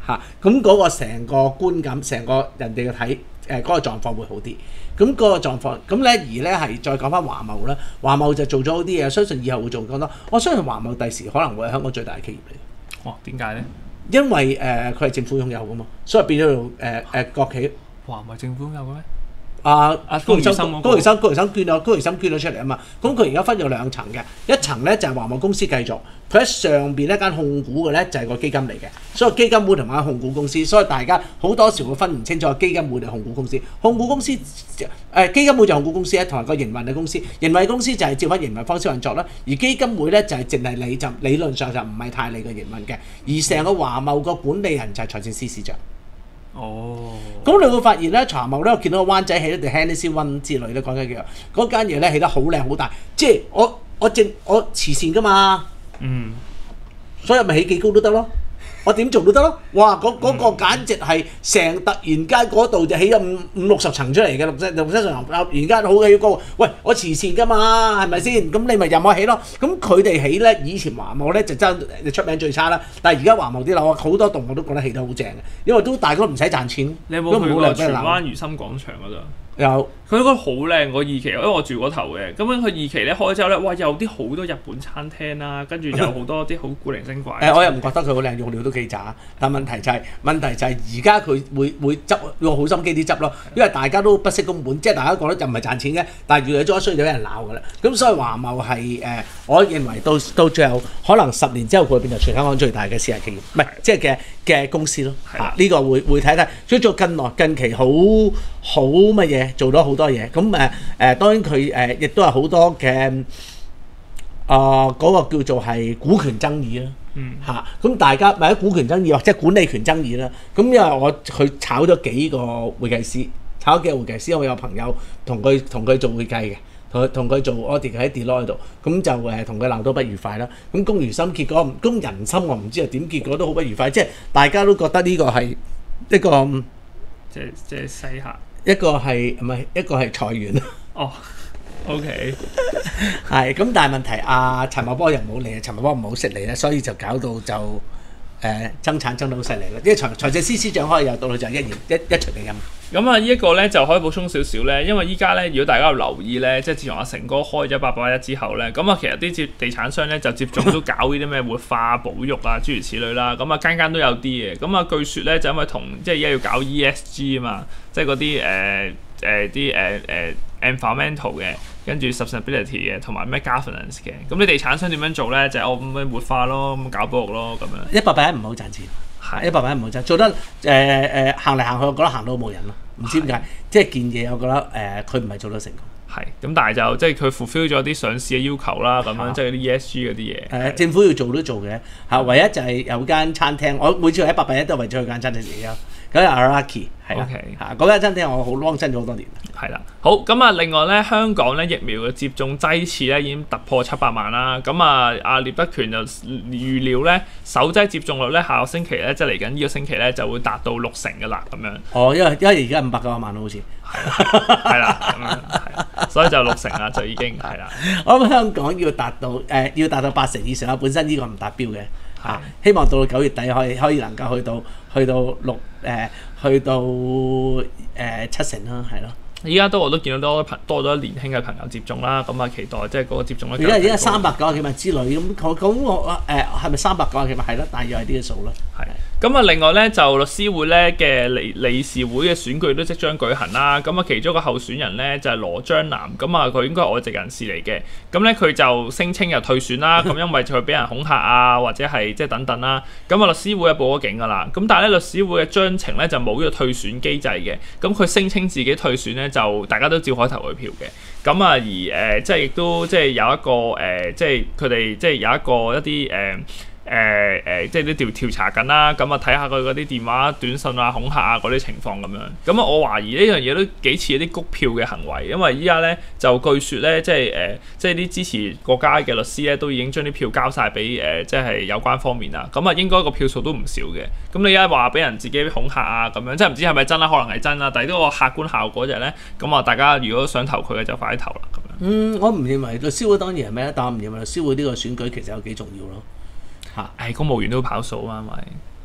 嚇，咁嗰個成個觀感，成個人哋嘅睇誒嗰個狀況會好啲。咁嗰個狀況，咁咧而咧係再講翻華懋啦，華懋就做咗好啲嘢，相信以後會做更多。我相信華懋第時可能會係香港最大嘅企業嚟。 哇！點解咧？ 因為誒佢係政府擁有噶嘛，所以變咗做誒誒國企。 哇！唔係政府擁有嘅咩？ 啊啊高如森高如森嗰個高如森高如森捐咗高如森捐咗出嚟啊嘛，咁佢而家分咗兩層嘅，一層咧就係華懋公司繼續，佢喺上邊一間控股嘅咧就係個基金嚟嘅，所以基金會同埋控股公司，所以大家好多時會分唔清楚基金會定控股公司，控股公司誒、呃、基金會就控股公司咧，同埋個營運嘅公司，營運公司就係照翻營運方式運作啦，而基金會咧就係淨係理就理論上就唔係太理嘅營運嘅，而成個華懋個管理人就係財政司司長。 哦， 咁你會發現咧，華懋咧，我見到個灣仔起咗條 Hennessy One 之類咧，講緊叫嗰間嘢咧起得好靚好大，即係我我正我慈善噶嘛， 嗯， 所以咪起幾高都得咯，我點做都得咯，哇！嗰嗰、嗰個簡直係成突然間嗰度就起咗五五六十層出嚟嘅，六七六七十層，而家好幾高，喂！我慈善噶嘛，係咪先？咁你咪任我起咯。咁佢哋起咧，以前華懋咧就真係出名最差啦，但係而家華懋啲樓好多棟我都覺得起得好正嘅，因為都大家都唔使賺錢。 你有冇去過荃灣如心廣場嗰度？ 有， 佢嗰個好靚個二期，因為我住嗰頭嘅。咁樣佢二期咧開之後咧，哇！有啲好多日本餐廳啦，跟住有好多啲好古靈精怪。 誒，我又唔覺得佢好靚，用料都幾渣。但問題就係、是、問題就係而家佢會會執用好心機啲執咯，因為大家都不惜工本，即係大家覺得就唔係賺錢嘅，但係越嚟做咗衰就俾人鬧㗎啦。咁所以華懋係誒，我認為到到最後可能十年之後佢會變成全香港最大嘅私人企業，唔係即係嘅嘅公司咯。嚇、啊，呢、這個會會睇睇。所以做近來近期好好乜嘢，做咗好多嘢。咁誒誒，當然佢誒亦都係好多嘅啊嗰個叫做係股權爭議啦。 嗯， 嚇，咁大家咪喺股權爭議或者管理權爭議啦。咁因為我佢炒咗幾個會計師，炒咗幾個會計師，我有朋友同佢同佢做會計嘅，同同佢做 audit 喺 Deloitte 度，咁就誒同佢鬧到不愉快啦。咁龔如心結果，龔人心我唔知係點，結果都好不愉快，即係大家都覺得呢個係一個即係即係西客， 一個係唔係一個係裁員哦。OK， 係咁，但係問題阿陳茂波又唔好理啊，陳茂波唔好識嚟咧，所以就搞到就誒、呃、爭產爭到好犀利啦。因為財財政司司長可以由到佢就一言一一錘定音。 咁啊，呢一個咧就可以補充少少咧，因為依家咧，如果大家有留意咧，即係自從阿成哥開咗八八一之後咧，咁啊，其實啲接地產商咧就接種都搞呢啲咩活化、保育啊，諸如此類啦。咁啊，間間都有啲嘅。咁啊，據説咧就因為同即係而家要搞 E S G 啊嘛，即係嗰啲誒誒啲誒誒 environmental 嘅，跟住 sustainability 嘅，同埋咩 governance 嘅。咁你地產商點樣做咧？就係、是、我咁樣活化咯，咁搞保育咯，咁樣。 一八八一唔好賺錢。係一百萬唔好賺，做得誒誒、呃呃、行嚟行去，我覺得行到冇人咯，唔知點解，即係件嘢，我覺得誒佢唔係做得成功。係咁，但係就即係佢 fulfill 咗啲上市嘅要求啦，咁樣即係啲 E S G 嗰啲嘢。 誒政府要做都做嘅嚇，唯一就係有間餐廳，我每次去一百八一都係為咗去間餐廳食嘢咯。咁係 Araki 係啦，嚇嗰間餐廳我好 long 真咗好多年。係啦， 好咁啊！另外咧，香港咧疫苗嘅接種劑次咧已經突破七百萬啦。咁啊，阿聶德權就預料咧，首劑接種率咧下個星期咧，即係嚟緊呢個星期咧就會達到六成嘅啦，咁樣。 哦，因為因為而家五百九十萬好似係啦，咁樣，所以就六成啦，就已經係啦。 我諗香港要達到誒、呃、要達到八成以上啦，本身呢個唔達標嘅嚇、啊，希望到九月底可以可以能夠去到去到六誒、呃、去到誒、呃、七成啦，係咯。 依家都我都見到多朋多咗年輕嘅朋友接種啦，咁啊期待即係嗰個接種率。 而家而家三百九十幾萬之類咁，咁我誒係咪三百九十幾萬？係咯，大約係啲嘅數啦。係。 咁啊，另外咧就律師會咧嘅理理事會嘅選舉都即將舉行啦。咁啊，其中一個候選人咧就係羅章南，咁啊佢應該係外籍人士嚟嘅。咁咧佢就聲稱又退選啦，咁因為佢俾人恐嚇啊，或者係即係等等啦。咁啊律師會啊報咗警㗎啦。咁但係咧律師會嘅章程咧就冇呢個退選機制嘅。咁佢聲稱自己退選咧，就大家都照開投佢票嘅。咁啊而誒、呃、即係亦都即係有一個誒、呃、即係佢哋即係有一個一啲誒。呃誒誒、呃，即係啲調調查緊啦，咁啊睇下佢嗰啲電話、短信啊、恐嚇啊嗰啲情況咁樣。咁啊，我懷疑呢樣嘢都幾似一啲谷票嘅行為，因為依家咧就據說咧，即係誒、呃，即係啲支持國家嘅律師咧，都已經將啲票交晒俾誒，即係有關方面啦。咁啊，應該個票數都唔少嘅。咁你而家話俾人自己恐嚇啊咁樣，即係唔知係咪真啦？可能係真啦，但係呢個客觀效果就係咧，咁啊，大家如果想投佢嘅就快啲投啦咁樣。嗯， 我唔認為律師會當然係咩，但我唔認為律師會呢個選舉其實有幾重要咯。嚇！ 誒，公務員都要跑數啊嘛，咪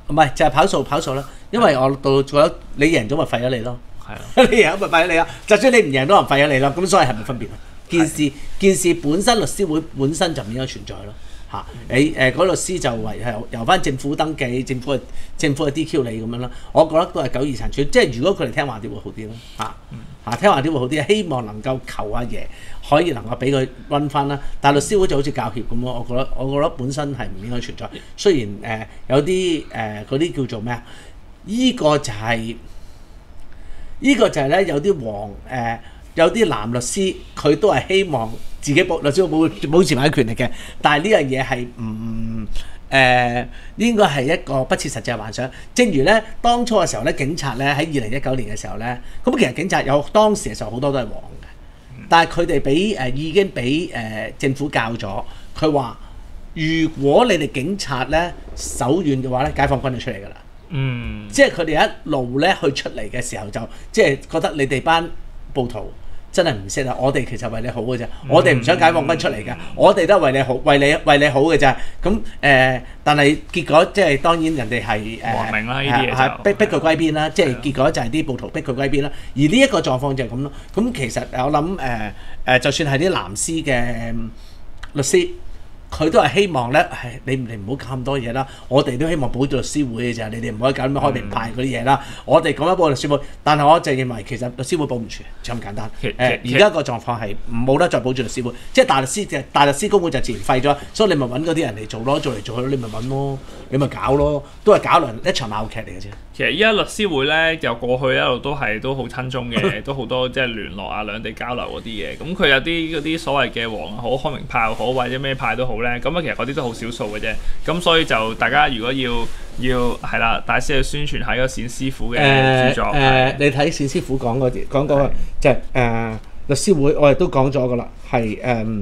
唔係就係、是、跑數跑數啦，因為我到咗你贏咗咪廢咗你咯， 係啊， 你贏咪廢咗你啦，就算你唔贏都人廢咗你咯，咁所以係咪分別啊？件事件事本身律師會本身就唔應該存在咯。嚇、啊，你誒嗰律師就為係由翻政府登記，政府政府嘅 D Q 你咁樣啦。我覺得都係久而殘存，即係如果佢哋聽話啲會好啲咯。嚇、啊、嚇、啊、聽話啲會好啲，希望能夠求阿爺可以能夠俾佢温翻啦。但係律師會就好似教協咁咯，我覺得我覺得本身係唔應該存在。雖然誒、呃、有啲誒嗰啲叫做咩啊？依、這個就係、是、依、這個就係咧有啲黃誒。呃有啲男律師佢都係希望自己保律師保保持埋啲權力嘅，但係呢樣嘢係唔誒應該係一個不切實際嘅幻想。正如咧當初嘅時候咧，警察咧喺二零一九年嘅時候咧，咁其實警察有當時嘅時候好多都係黃嘅，但係佢哋俾誒已經俾誒、呃、政府教咗，佢話如果你哋警察咧手軟嘅話咧，解放軍就出嚟㗎啦。嗯，即係佢哋一路咧去出嚟嘅時候就即係覺得你哋班暴徒真係唔識啊！我哋其實為你好嘅啫，嗯、我哋唔想解放軍出嚟㗎，嗯、我哋都係為你好，為你為你好嘅啫。咁誒、呃，但係結果即係當然人哋係誒， 亡命啦呢啲嘢係逼逼佢歸邊啦，即係結果就係啲暴徒逼佢歸邊啦。而呢一個狀況就係咁咯。咁其實我諗誒誒，就算係啲藍絲嘅律師。佢都係希望咧，係你你唔好搞咁多嘢啦。我哋都希望保住律師會嘅啫，你哋唔可以搞咁樣開名牌嗰啲嘢啦。嗯、我哋講一保律師會，但係我就認為其實律師會保唔住，就咁簡單。誒，而家個狀況係冇得再保住律師會，即係大律師嘅大律師公會就自然廢咗，所以你咪揾嗰啲人嚟做咯，做嚟做去你咪揾咯，你咪搞咯，都係搞兩一場鬧劇嚟嘅啫。 其實依家律師會咧，由過去一路都係都好親中嘅，都好多即係聯絡啊、兩地交流嗰啲嘢。咁佢有啲嗰啲所謂嘅黃好、開明派又好，或者咩派都好咧。咁啊，其實嗰啲都好少數嘅啫。咁所以就大家如果要要係啦，大師去宣傳下嗰個冼師傅嘅著作。誒、呃呃， 你睇冼師傅講嗰啲講嗰個即係誒律師會，我哋都講咗噶啦，係誒、呃、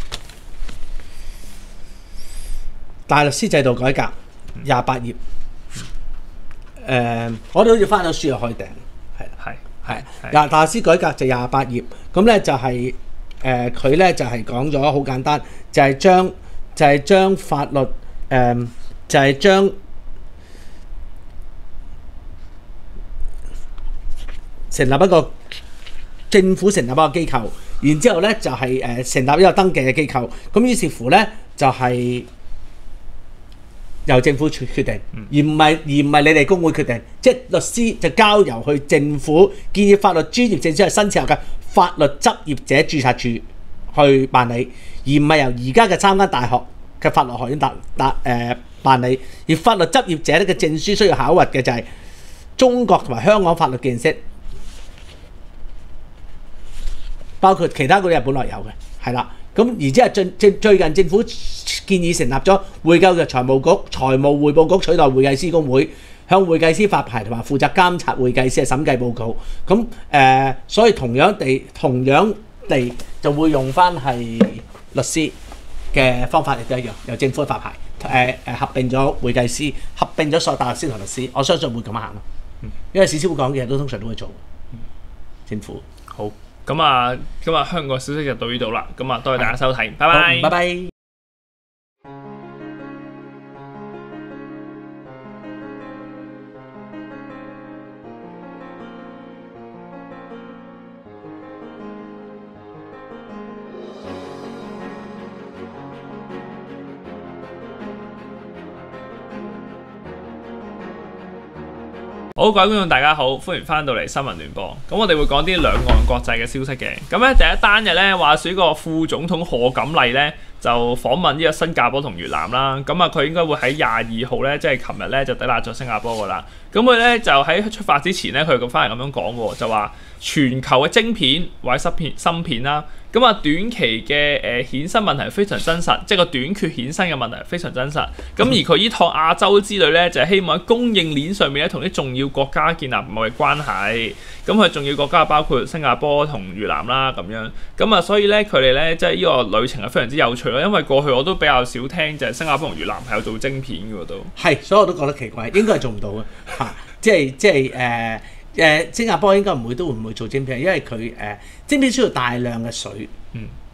大律師制度改革廿八頁。誒、呃，我哋好似翻咗書又開訂，係係係廿大律師改革就廿八頁，咁咧就係誒佢咧就係講咗好簡單，就係、是、將就係、是、將法律誒、呃、就係、是、將成立一個政府成立一個機構，然之後咧就係、是、誒、呃、成立一個登記嘅機構，咁於是乎咧就係、是。由政府決定，而唔係而唔係你哋工會決定，即係律師就交由去政府建議法律專業證書係新設立嘅法律執業者註冊處去辦理，而唔係由而家嘅三間大學嘅法律學院達達誒辦理。而法律執業者呢嘅證書需要考核嘅就係中國同埋香港法律嘅認識，包括其他嗰啲係本來有嘅，係啦。咁而之後最最近政府建議成立咗會計嘅財務局、財務匯報局取代會計師公會，向會計師發牌同埋負責監察會計師嘅審計報告。咁誒、呃，所以同樣地，同樣地就會用翻係律師嘅方法亦都一樣，由政府發牌，誒、呃、誒合併咗會計師，合併咗所有大律師同律師，我相信會咁行咯。因為史師傅講嘅嘢都通常都會做，政府好。咁啊，今日香港消息就到呢度啦。咁啊，多謝大家收睇，拜拜， 拜拜。 好，各位觀眾大家好，歡迎翻到嚟新聞聯播。咁我哋會講啲兩岸國際嘅消息嘅。咁咧第一單日咧話說個副總統賀錦麗咧就訪問呢個新加坡同越南啦。咁啊佢應該會喺廿二號咧，即係琴日咧就抵達咗新加坡噶啦。咁佢咧就喺出發之前咧，佢咁翻嚟咁樣講喎，就話全球嘅晶片或者芯片芯片啦。咁啊，短期嘅誒衍生問題非常真實，即係個短缺衍生嘅問題非常真實。咁而佢呢趟亞洲之旅咧，就係希望喺供應鏈上面咧，同啲重要國家建立貿易關係。咁佢重要國家包括新加坡同越南啦，咁樣。咁啊，所以咧佢哋咧即係呢個旅程係非常之有趣咯。因為過去我都比較少聽，就係新加坡同越南係有做晶片嘅都。係，所以我都覺得奇怪，應該係做唔到嘅嚇。即係即係誒。誒新加坡應該唔會都會唔會做晶片，因為佢誒、呃、晶片需要大量嘅水，嗯，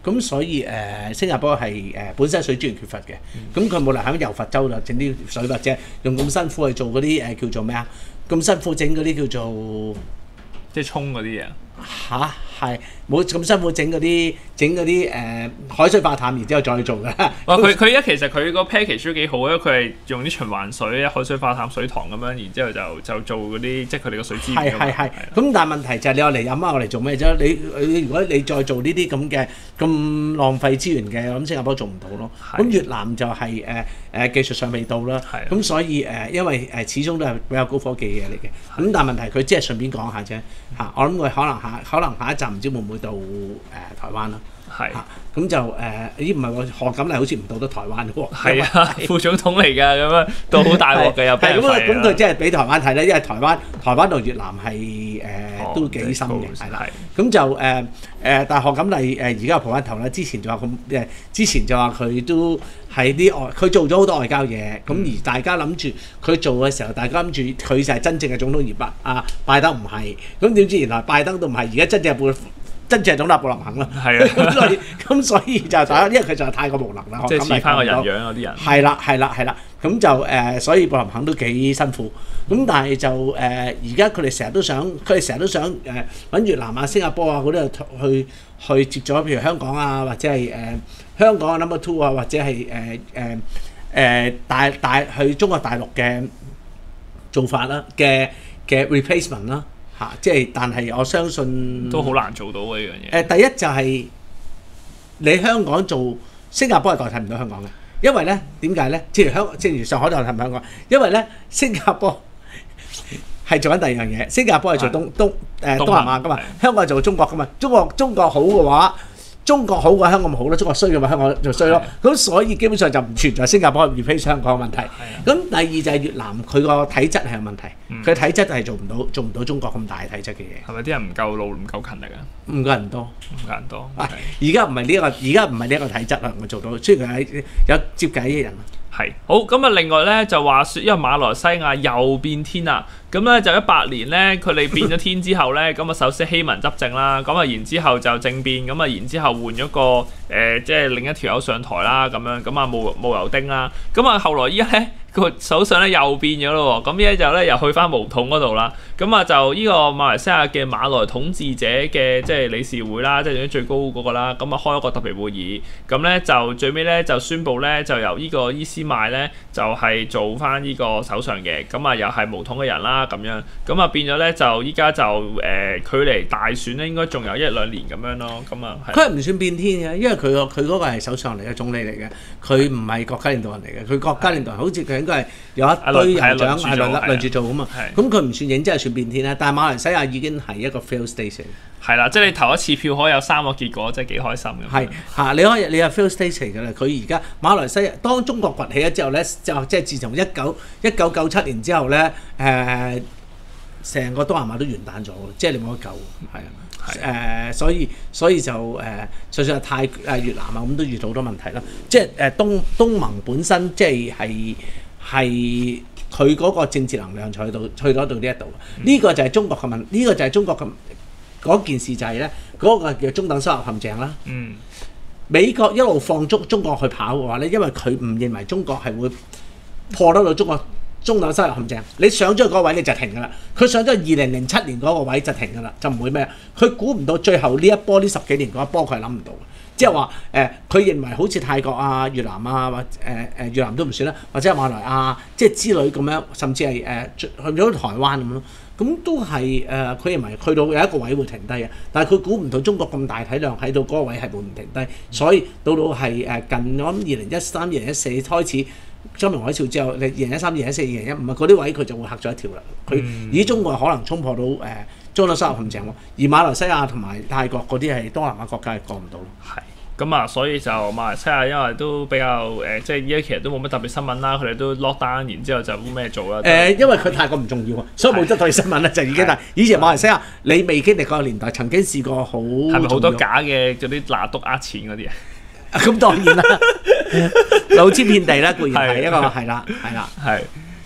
咁所以誒、呃、新加坡係誒、呃、本身水資源缺乏嘅，咁佢冇理由喺柔佛州度整啲水，或者用咁辛苦去做嗰啲誒叫做咩啊？咁辛苦整嗰啲叫做即係沖嗰啲嘢。 吓？係冇咁辛苦整嗰啲整嗰啲誒海水化淡，然之後再去做㗎。 哇！佢佢而家其實佢個 package 都幾好，因為佢係用啲循環水、海水化淡水塘咁樣，然之後就就做嗰啲即係佢哋個水資源。 係係係。咁但係問題就係你我嚟飲啊，我嚟做咩啫？你你如果你再做呢啲咁嘅咁浪費資源嘅，我諗新加坡做唔到咯。咁越南就係誒誒技術上未到啦。咁所以誒、呃，因為誒始終都係比較高科技嘅嘢嚟嘅。咁但係問題佢只係順便講下啫嚇。我諗佢可能下可能下一站唔知會唔會到誒、呃、台灣啦。係嚇，咁就誒，咦唔係喎，賀錦麗好似唔到得台灣喎。係啊，副總統嚟㗎，咁樣都好大鑊嘅又俾人廢啦。 咁佢即係俾台灣睇咧，因為台灣台灣同越南係誒、呃哦、都幾深嘅，係啦。咁就誒誒、呃，但係賀錦麗誒而家又蒲翻頭啦。之前就話咁誒，之前就話佢都係啲外，佢做咗好多外交嘢。咁、嗯、而大家諗住佢做嘅時候，大家諗住佢就係真正嘅總統，而拜啊拜登唔係。咁點知原來拜登都唔係，而家真正係布真正係總統布林肯啦。係啊，咁所以咁所以就大家，因為佢就係太過無能啦。 即係似翻個人樣嗰啲人。係啦係啦係啦，咁就誒、呃，所以布林肯都幾辛苦。咁但係就誒，而家佢哋成日都想，佢哋成日都想誒揾、呃、越南啊、新加坡啊嗰啲去去接咗，譬如香港啊，或者係誒、呃、香港嘅 number two 啊，或者係誒誒誒大大去中國大陸嘅做法啦嘅嘅 replacement 啦。嚇！即係，但係我相信都好難做到嘅呢樣嘢。誒、 呃，第一就係你香港做，新加坡係代替唔到香港嘅，因為咧點解咧？正如香，正如上海代替唔到香港，因為咧新加坡係做緊第二樣嘢，新加坡係做東東誒、呃、東南亞噶嘛，香港係做中國噶嘛，中國中國好嘅話。中國好嘅香港咪好咯，中國衰嘅咪香港就衰咯。咁所以基本上就唔存在新加坡 replace 香港嘅問題。咁第二就係越南，佢個體質係有問題，佢、嗯、體質係做唔到做唔到中國咁大體質嘅嘢。 係咪啲人唔夠努唔夠勤力啊？ 唔夠人多， 唔夠人多。 而家唔係呢個，而家唔係呢一個體質能夠做到，雖然佢係有接近一億人。 係好咁啊！另外咧就話説，因為馬來西亞又變天啦，咁咧就一八年咧佢哋變咗天之後咧，咁啊首先希文執政啦，咁啊然之後就政變，咁啊然之後換咗個誒、呃、即係另一條友上台啦，咁樣咁啊慕慕尤丁啦，咁啊後來依家咧個首相咧又變咗咯喎，咁依家就咧又去翻巫統嗰度啦，咁啊就呢個馬來西亞嘅馬來統治者嘅即係理事會啦，即係最高嗰個啦，咁啊開一個特別會議，咁咧就最尾咧就宣布咧就由呢個伊斯邁咧就係、是、做翻呢個首相嘅，咁啊又係巫統嘅人啦咁樣，咁啊變咗咧就依家就誒、呃、距離大選咧應該仲有一兩年咁樣咯，咁啊佢係唔算變天嘅，因為佢個佢嗰個係首相嚟嘅，總理嚟嘅，佢唔係國家領導人嚟嘅，佢國家領導人好似佢應該係有一堆人長係輪輪住做啊嘛，咁佢唔算認真係算變天啦，但係馬來西亞已經係一個 fail state。 係啦，即係你投一次票可以有三個結果，真係幾開心嘅。係嚇，你可以你係 fail state 嚟㗎啦。佢而家馬來西亞當中國崛起咗之後咧，就即係自從一九一九九七年之後咧，誒、呃、成個東南亞都完蛋咗，即係你冇得救，係啊，誒、呃、所以所以就誒，就算係泰誒越南啊咁都遇到好多問題啦。即係誒東東盟本身即係係係佢嗰個政治能量去到去到到呢一度，呢、這個就係中國嘅問，呢、這個就係中國嘅。嗰件事就係咧，嗰個叫中等收入陷阱啦。嗯，美國一路放足中國去跑嘅話咧，因為佢唔認為中國係會破得到中國中等收入陷阱。你上咗嗰個位你就停㗎啦。佢上咗二零零七年嗰個位就停㗎啦，就唔會咩。佢估唔到最後呢一波呢十幾年嗰一波佢係諗唔到嘅。即係話誒，佢、呃、認為好似泰國啊、越南啊或誒誒越南都唔算啦，或者係馬來亞即係之類咁樣，甚至係誒、呃、去咗台灣咁咯。咁都係誒，佢、呃、認為去到有一個位會停低嘅，但係佢估唔到中國咁大體量喺到嗰個位係會唔停低，所以到到係誒近我諗二零一三、二零一四開始金融海嘯之後，你二零一三、二零一四、二零一五啊嗰啲位佢就會嚇咗一跳啦。佢以中國可能衝破到誒、呃、中等收入陷阱喎，而馬來西亞同埋泰國嗰啲係東南亞國家係過唔到咯。 係。咁啊，所以就馬來西亞因為都比較誒、呃，即係依家其實都冇乜特別新聞啦，佢哋都 lock down，然之後就冇咩做啦。誒、 呃，因為佢太過唔重要啊，所以冇得特別新聞啦，就已經係。以前馬來西亞你未經歷過個年代，曾經試過好係咪好多假嘅嗰啲拿督呃錢嗰啲啊？ 咁當然啦，老千遍地啦，固然係一個係啦，係啦， 係。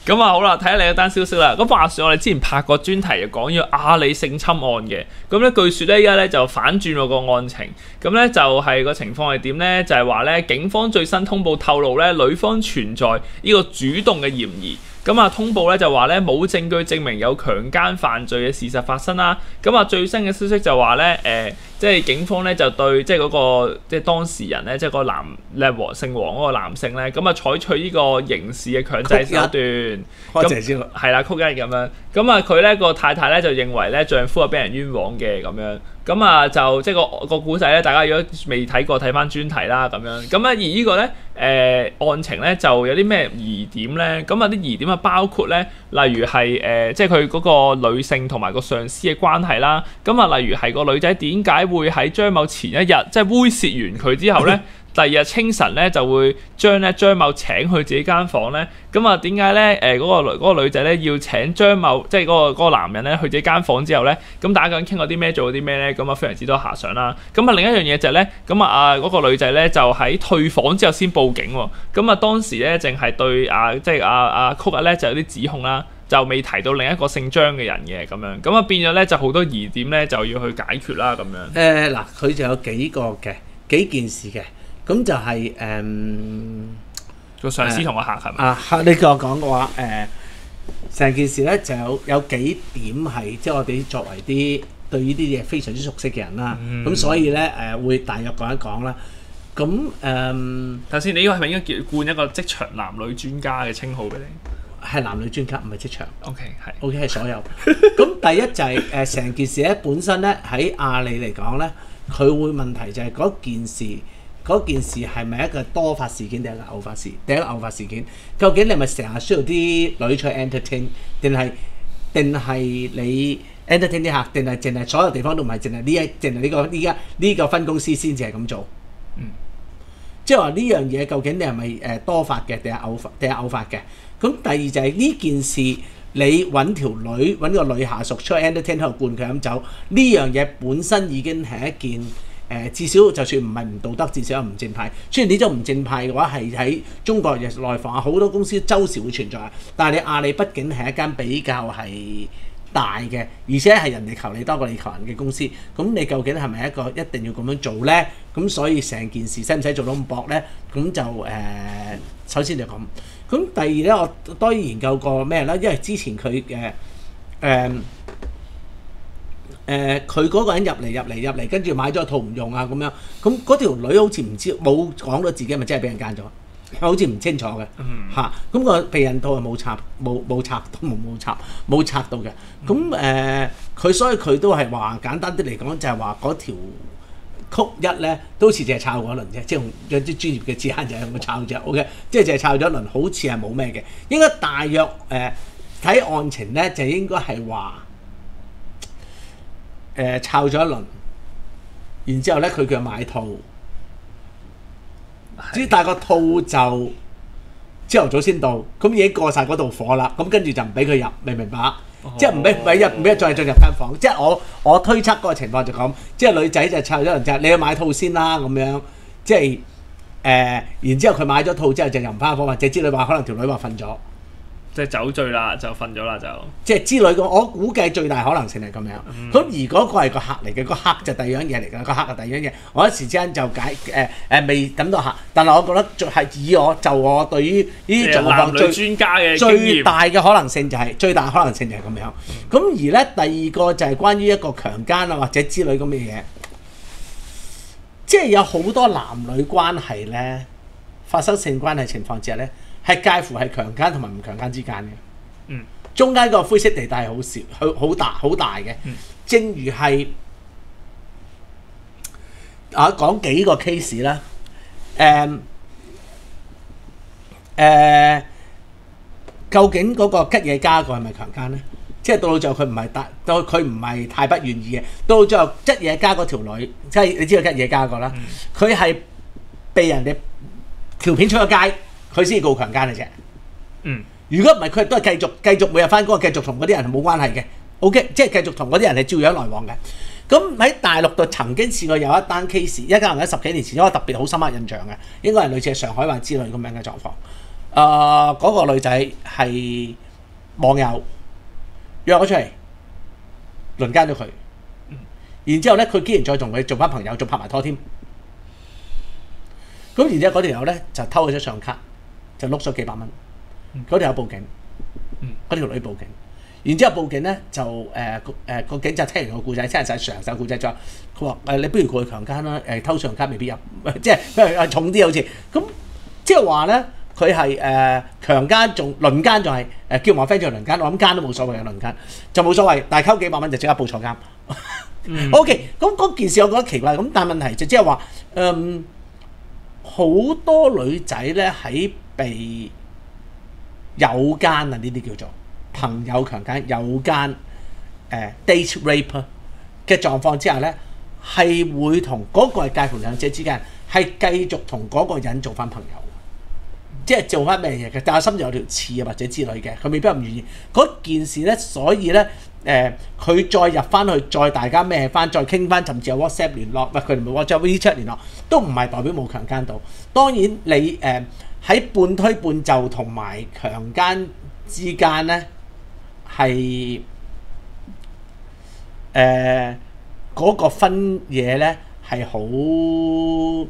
咁啊好啦，睇下你嗰單消息啦。咁話說我哋之前拍過專題，就講咗阿里性侵案嘅。咁咧據説咧，依家咧就反轉咗個案情。咁咧就係、是、個情況係點咧？就係話咧，警方最新通報透露咧，女方存在呢個主動嘅嫌疑。咁啊，通報咧就話咧冇證據證明有強姦犯罪嘅事實發生啦。咁啊，最新嘅消息就話咧，誒、呃，即係警方咧就對即係嗰個即係當事人咧，即係個男咧黃姓黃嗰個男性咧，咁啊採取呢個刑事嘅強制手段。 多謝先。 係啦，曲一咁樣。咁啊，佢咧個太太咧就認為咧丈夫係俾人冤枉嘅咁樣。咁啊就即係個個故仔咧，大家如果未睇過睇翻專題啦咁樣。咁啊而個呢個咧誒、呃、案情咧就有啲咩疑點咧？咁啊啲疑點啊包括咧，例如係誒、呃、即係佢嗰個女性同埋個上司嘅關係啦。咁啊例如係個女仔點解會喺張某前一日即係猥褻完佢之後咧？第二日清晨咧就會將咧張某請去自己間房咧，咁啊點解咧誒嗰個女嗰個女仔咧要請張某即係嗰個嗰個男人咧去自己間房之後咧，咁大家究竟傾過啲咩做過啲咩咧？咁啊非常之多遐想啦。咁啊另一樣嘢就係咧，咁啊啊嗰個女仔咧就喺退房之後先報警喎。咁啊當時咧淨係對啊即係啊啊曲日咧就有啲指控啦，就未提到另一個姓張嘅人嘅咁樣。咁啊變咗咧就好多疑點咧就要去解決啦咁樣。 誒嗱，佢就有幾個嘅幾件事嘅。咁就係誒個上司同個客係咪？ 啊，你叫我講嘅話，誒、呃、成件事咧就有有幾點係即係我哋作為啲對呢啲嘢非常之熟悉嘅人啦。咁、嗯、所以咧誒、呃、會大約講一講啦。咁誒頭先，你呢個係咪應該叫冠一個職場男女專家嘅稱號俾你？ 係男女專家，唔係職場。 OK 係。 OK 係所有。咁第一就係誒成件事咧本身咧喺阿里嚟講咧，佢會問題就係嗰件事。嗰件事係咪一個多發事件定係一個偶發事？定一個偶發事件？究竟你係咪成日需要啲女出去 entertain，定係定係你 entertain 啲客，定係淨係所有地方都唔係淨係呢一淨係呢個依家呢個分公司先至係咁做？嗯，即係話呢樣嘢究竟你係咪誒多發嘅定係偶發定係偶發嘅？咁第二就係呢件事，你揾條女揾個女下屬出去 entertain 喺度灌佢飲酒，呢樣嘢本身已經係一件。誒、呃、至少就算唔係唔道德，至少係唔正派。雖然呢種唔正派嘅話係喺中國嘅內房啊，好多公司周時會存在。但係你阿里畢竟係一間比較係大嘅，而且係人哋求你多過你求人嘅公司。咁你究竟係咪一個一定要咁樣做咧？咁所以成件事使唔使做到咁薄咧？咁就誒、呃，首先就咁。咁第二咧，我當然研究過咩咧？因為之前佢嘅誒。呃誒佢嗰個人入嚟入嚟入嚟，跟住買咗套唔用啊咁樣，咁嗰條女好似唔知冇講到自己係咪真係俾人奸咗，好似唔清楚嘅嚇。咁、嗯啊嗰個避孕套係冇插冇冇插都冇冇插冇插到嘅。咁誒佢所以佢都係話簡單啲嚟講就係話嗰條曲一咧都好似淨係抄嗰輪啫，即係用有啲專業嘅字眼就係用個抄啫。OK，即係就係抄咗一輪，好似係冇咩嘅。應該大約誒睇、呃、案情咧就應該係話。誒抄咗一輪，然之後咧佢叫買套，之但係個套就朝頭早先到，咁已經過晒嗰度火啦，咁跟住就唔俾佢入，明唔明白？哦、即係唔俾唔俾入，唔俾再進入間房。即係我我推測嗰個情況就咁，即係女仔就抄咗一輪，就係你去買套先啦咁樣，即係誒、呃，然之後佢買咗套之後就入唔翻房，或者之類話可能條女話瞓咗。 即係酒醉啦，就瞓咗啦，就即係之類嘅。我估計最大可能性係咁樣。咁、嗯、而嗰個係個客嚟嘅，個客就第二樣嘢嚟㗎。個客係第二樣嘢。我一時之間就解誒誒未等到客，但係我覺得最係以我就我對於呢啲狀況最專家嘅最大嘅可能性就係、是、最大可能性就係咁樣。咁、嗯、而咧第二個就係關於一個強姦啊或者之類咁嘅嘢，即係有好多男女關係咧發生性關係情況之下咧。係介乎係強姦同埋唔強姦之間嘅，嗯，中間個灰色地帶係好少，好好大好大嘅。嗯、正如係啊，講幾個 case 啦，誒、嗯、誒、嗯，究竟嗰個吉野家個係咪強姦咧？即係到到最後佢唔係大，到佢唔係太不願意嘅。到到最後吉野家嗰條女，即係你知道吉野家個啦，佢係、嗯、被人哋條片出咗街。佢先告強姦嘅啫。嗯，如果唔係，佢都係繼續繼續每日翻工，繼續同嗰啲人係冇關係嘅。OK， 即係繼續同嗰啲人係照樣來往嘅。咁喺大陸度曾經試過有一單 case，一家人喺十幾年前，有一個特別好深刻印象嘅，應該係類似係上海話之類咁樣嘅狀況。 呃嗰、個女仔係網友約咗出嚟，輪姦咗佢，然之後咧佢竟然再同佢做翻朋友，仲拍埋拖添。咁然之後嗰條友咧就偷咗張信用卡，就碌咗幾百蚊。嗰條友報警，嗰條女報警。然之後報警咧就誒誒個警察聽完個故仔，聽晒成首故仔咗。佢話誒你不如過去強姦啦，誒偷信用卡未必入，即係誒重啲好似咁，即係話咧佢係誒強姦仲輪姦仲係誒叫埋 friend 做輪姦，我諗姦都冇所謂嘅輪姦就冇所謂，但係溝幾百蚊就即刻報坐監。嗯、O.K. 咁嗰件事我覺得奇怪，咁但係問題就即係話嗯好多女仔咧喺被有姦啊呢啲叫做。朋友強姦、有姦、誒 date rape 嘅狀況之下咧，係會同嗰個係介乎兩者之間，係繼續同嗰個人做翻朋友，即係做翻咩嘢嘅？但係心有條刺啊，或者之類嘅，佢未必唔願意嗰件事咧。所以咧，誒、呃、佢再入翻去，再大家咩翻，再傾翻，甚至有 WhatsApp 聯絡，唔係佢哋冇 WhatsApp WeChat 聯絡，都唔係代表冇強姦到。當然你誒喺、呃、半推半就同埋強姦之間咧。係誒嗰個分嘢咧係好誒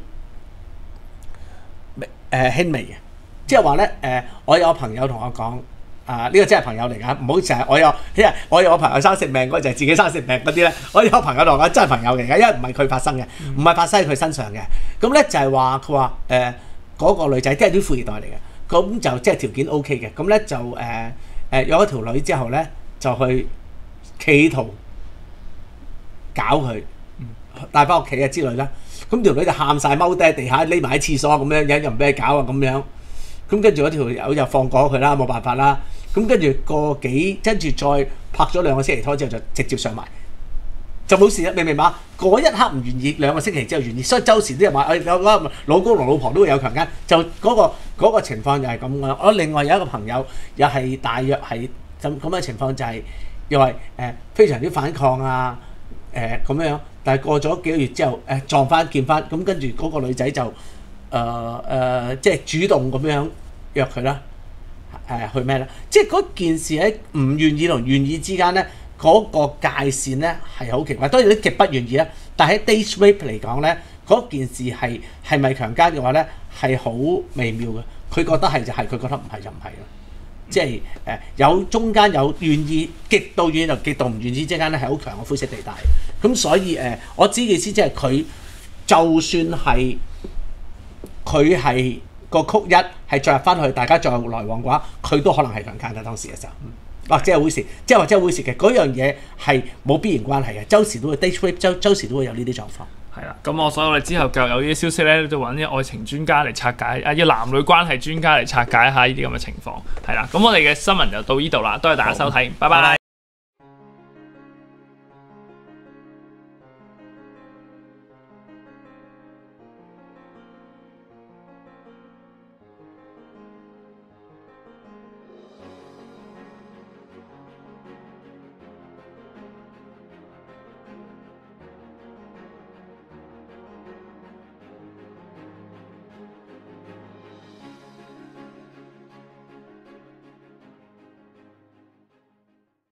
輕微嘅，即係話咧誒，我有個朋友同我講啊，呢、這個真係朋友嚟㗎，唔好成日我有，因為我有個朋友生性命嗰就係自己生性命嗰啲咧，我有個朋友同我講真係朋友嚟㗎，因為唔係佢發生嘅，唔係發生喺佢身上嘅，咁咧就係話佢話誒嗰個女仔即係啲富二代嚟嘅，咁就即係條件 O K 嘅，咁咧就誒。呃誒有一條女之後咧，就去企圖搞佢，帶翻屋企啊之類啦。咁條女就喊晒踎低喺地下，匿埋喺廁所咁樣，有人唔俾佢搞啊咁樣。咁跟住嗰條友就放過佢啦，冇辦法啦。咁跟住個幾，跟住再拍咗兩個星期拖之後，就直接上埋，就冇事啦。明唔明嘛？嗰一刻唔願意，兩個星期之後願意。所以周時啲人話誒，老公同老婆都會有強姦，就嗰個。嗰個情況又係咁嘅。我另外有一個朋友，又係大約係咁咁嘅情況，就係又係誒非常之反抗啊誒咁樣。但係過咗幾個月之後，誒、呃、撞翻見翻，咁跟住嗰個女仔就誒誒、呃呃、即係主動咁樣約佢啦，誒、呃、去咩咧？即係嗰件事喺唔願意同願意之間咧，嗰、那個界線咧係好奇怪。當然啲極不願意啦，但係喺 date rape 嚟講咧，嗰件事係係咪強姦嘅話咧？係好微妙嘅，佢覺得係就係，佢覺得唔係就唔係啦。即係誒、呃、有中間有願意，極度願意同極度唔願意之間咧係好強嘅灰色地帶。咁所以誒、呃，我知嘅意思即係佢就算係佢係個曲一係再入翻去，大家再來往嘅話，佢都可能係強姦嘅當時嘅時候。或者係會事，即係或者係會事嘅嗰樣嘢係冇必然關係嘅。周時都會 date rape，周周時都會有呢啲狀況。 係啦，咁我所以我哋之後繼續有呢啲消息咧，就揾啲愛情專家嚟拆解，啊，要男女關係專家嚟拆解一下呢啲咁嘅情況。係啦，咁我哋嘅新聞就到呢度啦，多謝大家收睇，拜拜。